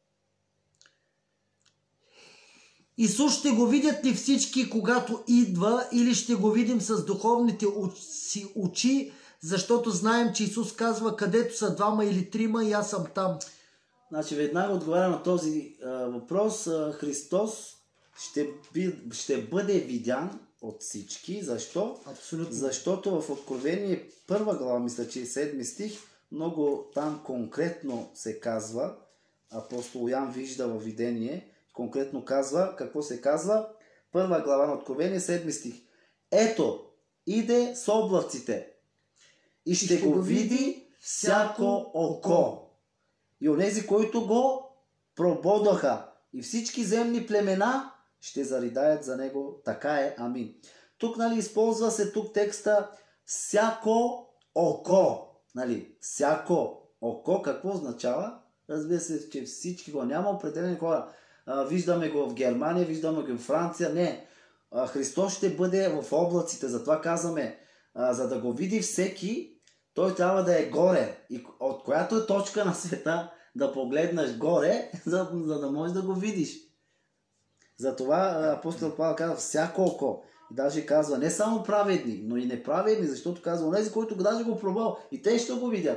Исус ще го видят ли всички, когато идва, или ще го видим с духовните си очи, защото знаем, че Исус казва, където са двама или трима, и аз съм там. Значи, веднага отговаря на този а, въпрос. А, Христос ще, би, ще бъде видян от всички. Защо? Абсолютно. Защото в Откровение първа глава, мисля, че е седми стих, много там конкретно се казва, апостол Ян вижда във видение, конкретно казва, какво се казва? Първа глава на Откровение, седми стих. Ето, иде с облаците и ще, и ще го види всяко око. И онези, които го прободоха и всички земни племена ще заридаят за него. Така е. Амин. Тук, нали, използва се тук текста всяко око. Нали, всяко око. Какво означава? Разбира се, че всички го няма. Определени хора. А, виждаме го в Германия, виждаме го в Франция. Не. А, Христос ще бъде в облаците. Затова казваме, а, за да го види всеки, той трябва да е горе. И от която е точка на света да погледнеш горе, за, за да можеш да го видиш. Затова апостол Павел казва всяко око. И даже казва не само праведни, но и неправедни, защото казва онези, които даже го пробвал и те ще го видят.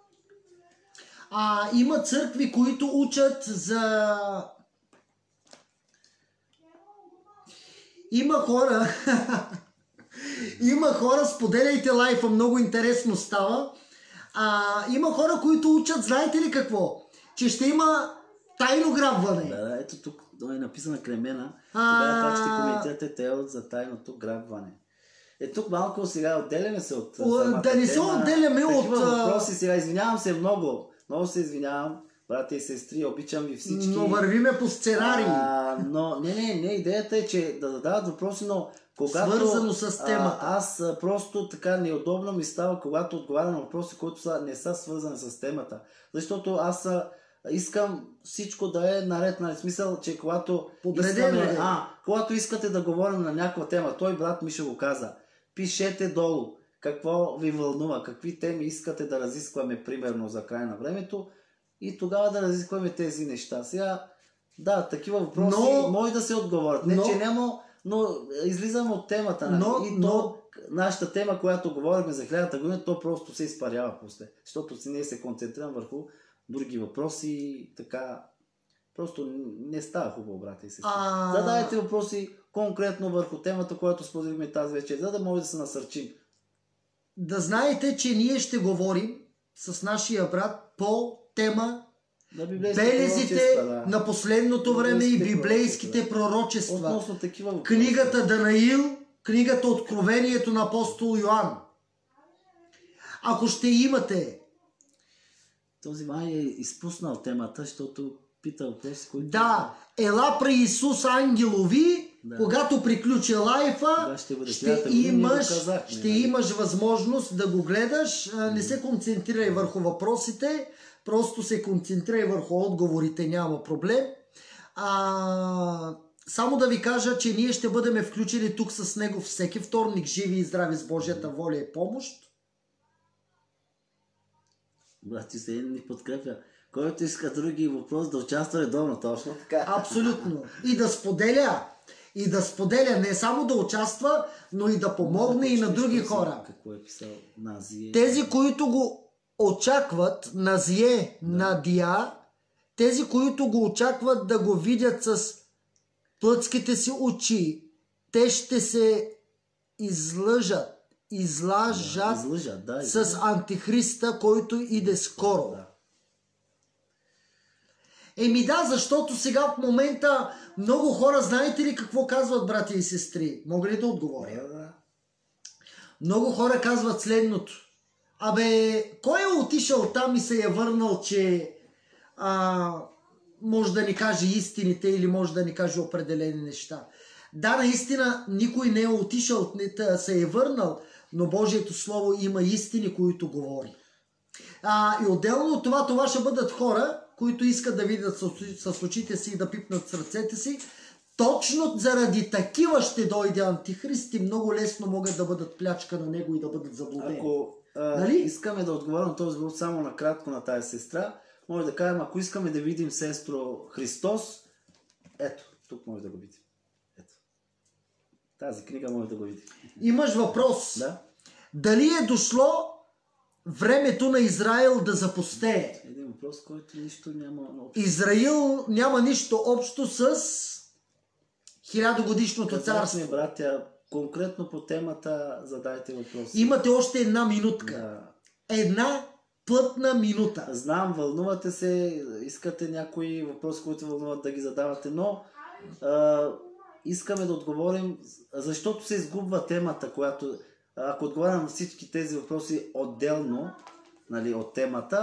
А, има църкви, които учат за... Има хора... има хора, споделяйте лайфа, много интересно става. А, има хора, които учат, знаете ли какво? Че ще има тайно грабване. Да, да, ето тук е написана Кремена. А... Тогава как ще коментирате те за тайното грабване? Е, тук малко сега отделяме се от... О, да не се отделяме от... Такива въпроси сега. Извинявам се много. Много се извинявам. Брати и сестри, обичам ви всички. Но вървиме по сценарий. А, но не, не, не. Идеята е, че да задават въпроси, но когато... Свързано с темата. А, аз а, просто така неудобно ми става, когато отговарям на въпроси, които са, не са свързани с темата. Защото аз а, искам всичко да е наред, нали, смисъл, че когато искаме, а, когато искате да говорим на някаква тема, той брат ми ще го каза, пишете долу какво ви вълнува, какви теми искате да разискваме, примерно за край на времето и тогава да разискваме тези неща. Сега, да, такива въпроси но, може да се отговорят. Не, но, че няма, но излизам от темата. Нали? Но, и но, то, нашата тема, която говорим за хилядата година, то просто се изпарява после. Защото си ние се концентрирам върху други въпроси, така просто не става хубаво, брата и сестри. А... Задайте въпроси конкретно върху темата, която споделихме тази вечер, за да може да се насърчим. Да знаете, че ние ще говорим с нашия брат по тема белезите да. на последното време и библейските пророчества. Относно такива въпроси. Книгата Данаил, книгата Откровението на апостол Йоан. Ако ще имате... Този май е изпуснал темата, защото пита въпроси, които... Да, ела при Исус ангелови, да. Когато приключи лайфа, да, ще, бъде, ще, имаш, казахме, ще имаш възможност да го гледаш. Не се концентрирай върху въпросите, просто се концентрирай върху отговорите, няма проблем. А, само да ви кажа, че ние ще бъдем включени тук с него всеки вторник, живи и здрави с Божията воля и помощ. Брат, ти се ни подкрепя. Който иска други въпрос да участва редовно, точно така. Абсолютно. И да споделя. И да споделя, не само да участва, но и да помогне и на други хора. Какво е писал Назие? Тези, които го очакват, Назие, да. Надия, тези, които го очакват да го видят с плътските си очи, те ще се излъжат, излажат да, излъжат, да, с антихриста, който иде скоро. Да. Еми да, защото сега в момента много хора, знаете ли какво казват, брати и сестри? Мога ли да отговоря? Да, да. Много хора казват следното. Абе, кой е отишъл там и се е върнал, че а, може да ни каже истините или може да ни каже определени неща? Да, наистина, никой не е отишъл, не се е върнал, но Божието Слово има истини, които говори. А, и отделно от това, това ще бъдат хора, които искат да видят с, с очите си и да пипнат сърцете си. Точно заради такива ще дойде антихрист и много лесно могат да бъдат плячка на него и да бъдат заблудени. Ако а, нали? искаме да отговорим на този въпрос само накратко на тази сестра, може да кажем, ако искаме да видим сестро Христос, ето, тук може да го видим. Ето. Тази книга може да го видим. Имаш въпрос. Да? Дали е дошло времето на Израил да запустее? Един въпрос, който нищо няма общо. Израил няма нищо общо с хилядогодишното царство. Ми, братя, конкретно по темата задайте въпроси. Имате още една минутка. Да. Една плътна минута. Знам, вълнувате се, искате някои въпроси, които вълнуват да ги задавате, но а, искаме да отговорим, защото се изгубва темата, която, ако отговарям на всички тези въпроси отделно, нали, от темата,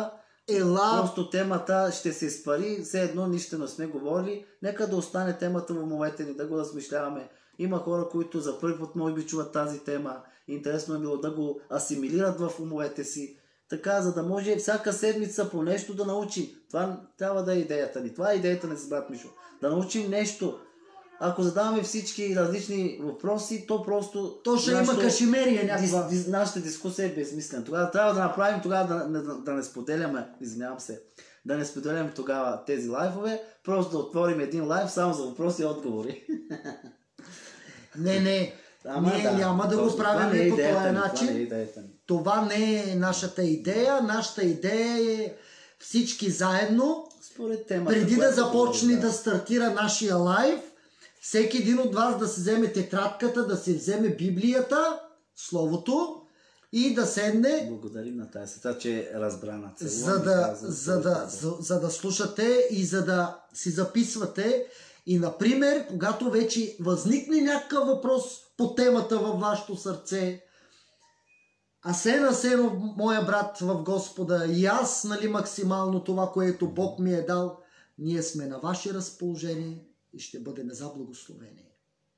ела... Просто темата ще се изпари, все едно нищо не сме говорили. Нека да остане темата в умовете ни, да го размишляваме. Има хора, които за първи път може би чуват тази тема. Интересно е било да го асимилират в умовете си. Така, за да може всяка седмица по нещо да научим. Това трябва да е идеята ни. Това е идеята на брат Мишо. Да научим нещо. Ако задаваме всички различни въпроси, то просто... То ще има кашемерия някаква. Дис, дис, нашата дискусия е безсмислена. Тогава трябва да направим, тогава да, да, да не споделяме, извинявам се, да не споделяме тогава тези лайфове, просто да отворим един лайф само за въпроси и отговори. Не, не. Ама, ние да, няма да го правим е по този ни, начин. Това не, е това не е нашата идея. Нашата идея е всички заедно, според темата, преди да започне да. да стартира нашия лайв, всеки един от вас да си вземе тетрадката, да си вземе Библията, Словото и да седне. Благодарим на тази света, че е разбрана. За да, за, да, за, за да слушате и за да си записвате. И, например, когато вече възникне някакъв въпрос по темата във вашето сърце, Асен Асенов, моя брат в Господа, и аз, нали, максимално това, което Бог ми е дал, ние сме на ваше разположение и ще бъдем за благословение.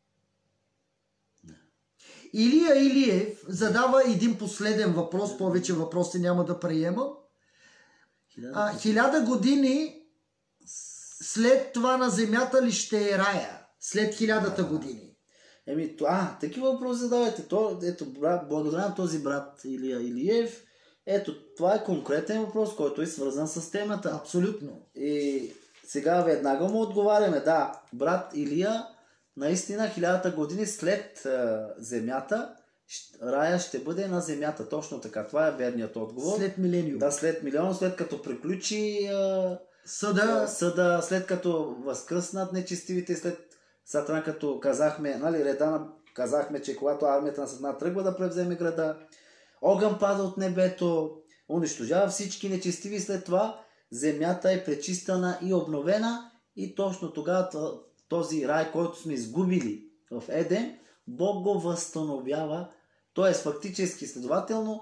Илия Илиев задава един последен въпрос, повече въпроси няма да приема. А, хиляда години след това на земята ли ще е рая? След хилядата години. Еми, а, такива въпроси задавайте. То, ето, брат, благодаря на този брат Илия Илиев. Ето, това е конкретен въпрос, който е свързан с темата. Абсолютно. И сега веднага му отговаряме. Да, брат Илия, наистина хилядата години след а, земята, рая ще бъде на земята. Точно така. Това е верният отговор. След милениум. Да, след милион, след като приключи а, съда. съда, след като възкръснат нечестивите, след Сатана, като казахме, нали, реда на, казахме, че когато армията на Сатана тръгва да превземе града, огън пада от небето, унищожава всички нечестиви, след това земята е пречистена и обновена и точно тогава този рай, който сме изгубили в Еден, Бог го възстановява, т.е. фактически, следователно,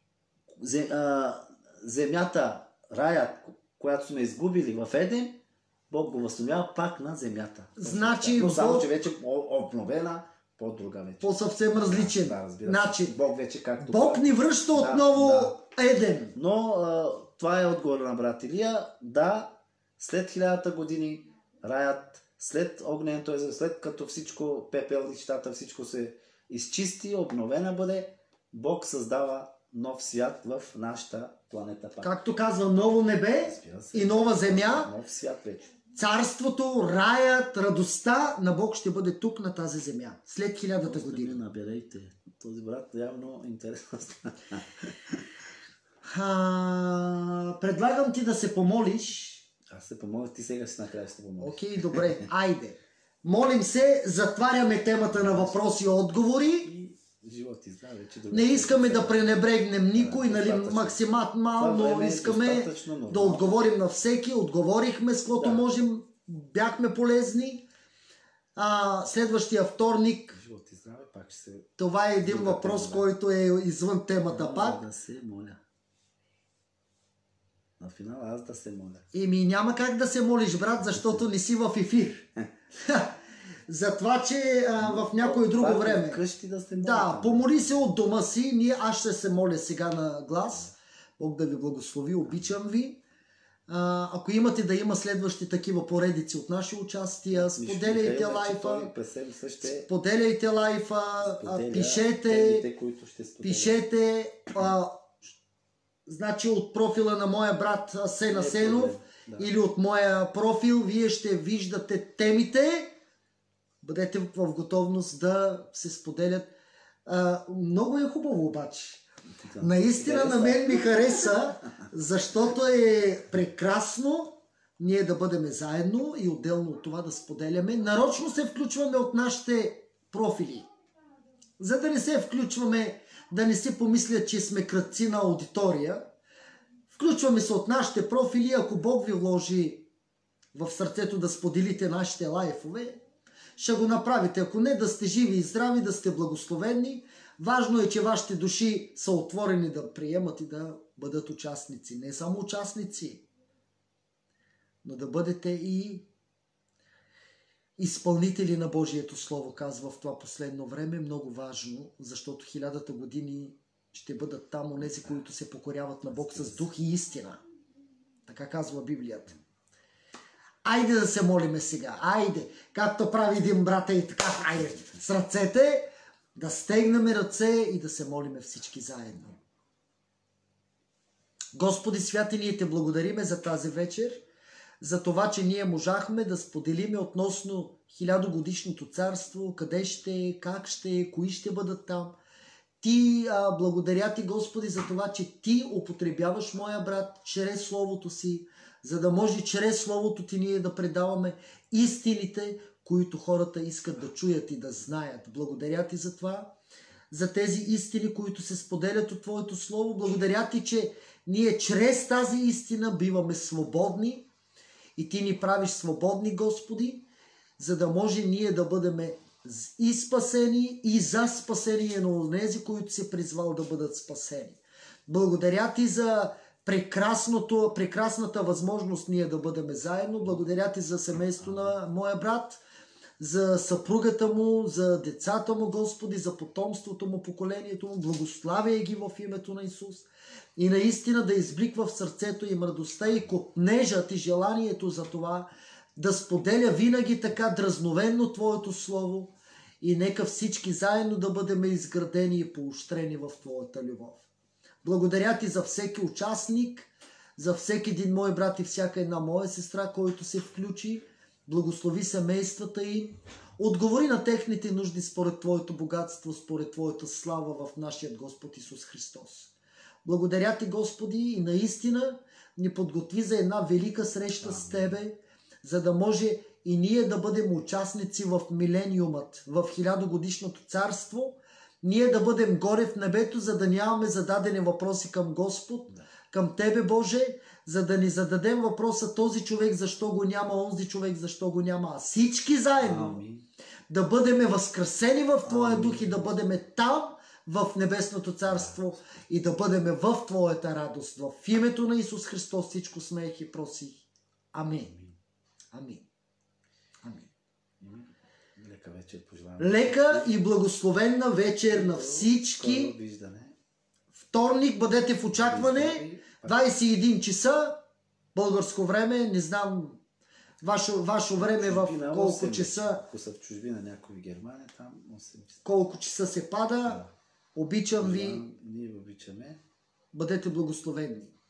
земята, раят, която сме изгубили в Еден, Бог го възстановява пак на земята. Значи, но само, Бог... че вече обновена, по-друга вече. По съвсем различен да, да, начин. Бог вече както... Бог ни връща отново да, да. Еден. Но а, това е отговор на брат Илия. Да, след хилядата години раят, след огненето, след като всичко, пепелнищата, всичко се изчисти, обновена бъде, Бог създава нов свят в нашата планета. Пак. Както казва, ново небе и нова земя. Нов свят вече. Царството, раят, радостта на Бог ще бъде тук на тази земя. След хилядата година. Наберете. Този брат явно интересно. А, предлагам ти да се помолиш. Аз се помоля, ти сега си накрая ще помолиш. Окей, okay, добре. Айде. Молим се, затваряме темата на въпроси и отговори. Живот и здраве, че не искаме да пренебрегнем никой, да, нали, максимално искаме да отговорим на всеки. Отговорихме с каквото да. можем, бяхме полезни. А, следващия вторник, живот и здраве, пак ще се... това е един въпрос, тема, който е извън темата да, пак. Да се моля. На финал аз да се моля. Еми няма как да се молиш, брат, защото не си в ефир. За това, че а, в някое друго Пак, време. Къщи да, сте да, помоли се от дома си. Ние, аз ще се моля сега на глас. Бог да ви благослови, обичам ви. А, ако имате да има следващи такива поредици от наши участия, споделяйте лайфа. Споделяйте лайфа, споделя, пишете. Темите, пишете. А, значи от профила на моя брат Асен Асенов да. или от моя профил, вие ще виждате темите. Бъдете в готовност да се споделят. А, много е хубаво обаче. Да. Наистина на мен ми хареса, защото е прекрасно ние да бъдем заедно и отделно от това да споделяме. Нарочно се включваме от нашите профили. За да не се включваме, да не си помислят, че сме кръци на аудитория. Включваме се от нашите профили. Ако Бог ви вложи в сърцето да споделите нашите лайфове, ще го направите. Ако не, да сте живи и здрави, да сте благословени. Важно е, че вашите души са отворени да приемат и да бъдат участници. Не само участници, но да бъдете и изпълнители на Божието Слово, казва в това последно време. Много важно, защото хилядата години ще бъдат там онези, които се покоряват на Бог с дух и истина. Така казва Библията. Айде да се молиме сега. Айде, както прави един брата и така, айде, с ръцете, да стегнем ръце и да се молиме всички заедно. Господи святи, ние те благодариме за тази вечер, за това, че ние можахме да споделиме относно хилядогодишното царство, къде ще е, как ще е, кои ще бъдат там. Ти, а, благодаря ти, Господи, за това, че ти употребяваш моя брат чрез Словото си, за да може чрез Словото ти ние да предаваме истините, които хората искат да чуят и да знаят. Благодаря ти за това, за тези истини, които се споделят от Твоето Слово. Благодаря ти, че ние чрез тази истина биваме свободни и ти ни правиш свободни, Господи, за да може ние да бъдем и спасени, и за спасение на онези, които си призвал да бъдат спасени. Благодаря ти за прекрасното, прекрасната възможност ние да бъдем заедно. Благодаря ти за семейството на моя брат, за съпругата му, за децата му, Господи, за потомството му, поколението му. Благославяй ги в името на Исус. И наистина да избликва в сърцето им радостта и копнежът и желанието за това да споделя винаги така дразновенно Твоето Слово и нека всички заедно да бъдем изградени и поощрени в Твоята любов. Благодаря ти за всеки участник, за всеки един мой брат и всяка една моя сестра, който се включи. Благослови семействата им. Отговори на техните нужди според Твоето богатство, според Твоята слава в нашия Господ Исус Христос. Благодаря ти, Господи, и наистина ни подготви за една велика среща Амин. С Тебе, за да може и ние да бъдем участници в милениумът, в хилядогодишното царство, ние да бъдем горе в небето, за да нямаме зададени въпроси към Господ, да. Към Тебе, Боже, за да ни зададем въпроса този човек защо го няма, онзи човек защо го няма, а всички заедно Амин. Да бъдем възкресени в Твоя Амин. Дух и да бъдем там, в небесното царство и да бъдем в Твоята радост. В името на Исус Христос всичко смеех и просих. Амин. Амин. Амин. Лека вечер пожелавам. Лека и благословенна вечер на всички. Вторник бъдете в очакване. двайсет и един часа българско време. Не знам ваше, ваше време в колко часа. Ако са в чужбина някой в Германия, там осем часа. Колко часа се пада. Да. Обичам ви. Ние обичаме. Бъдете благословени.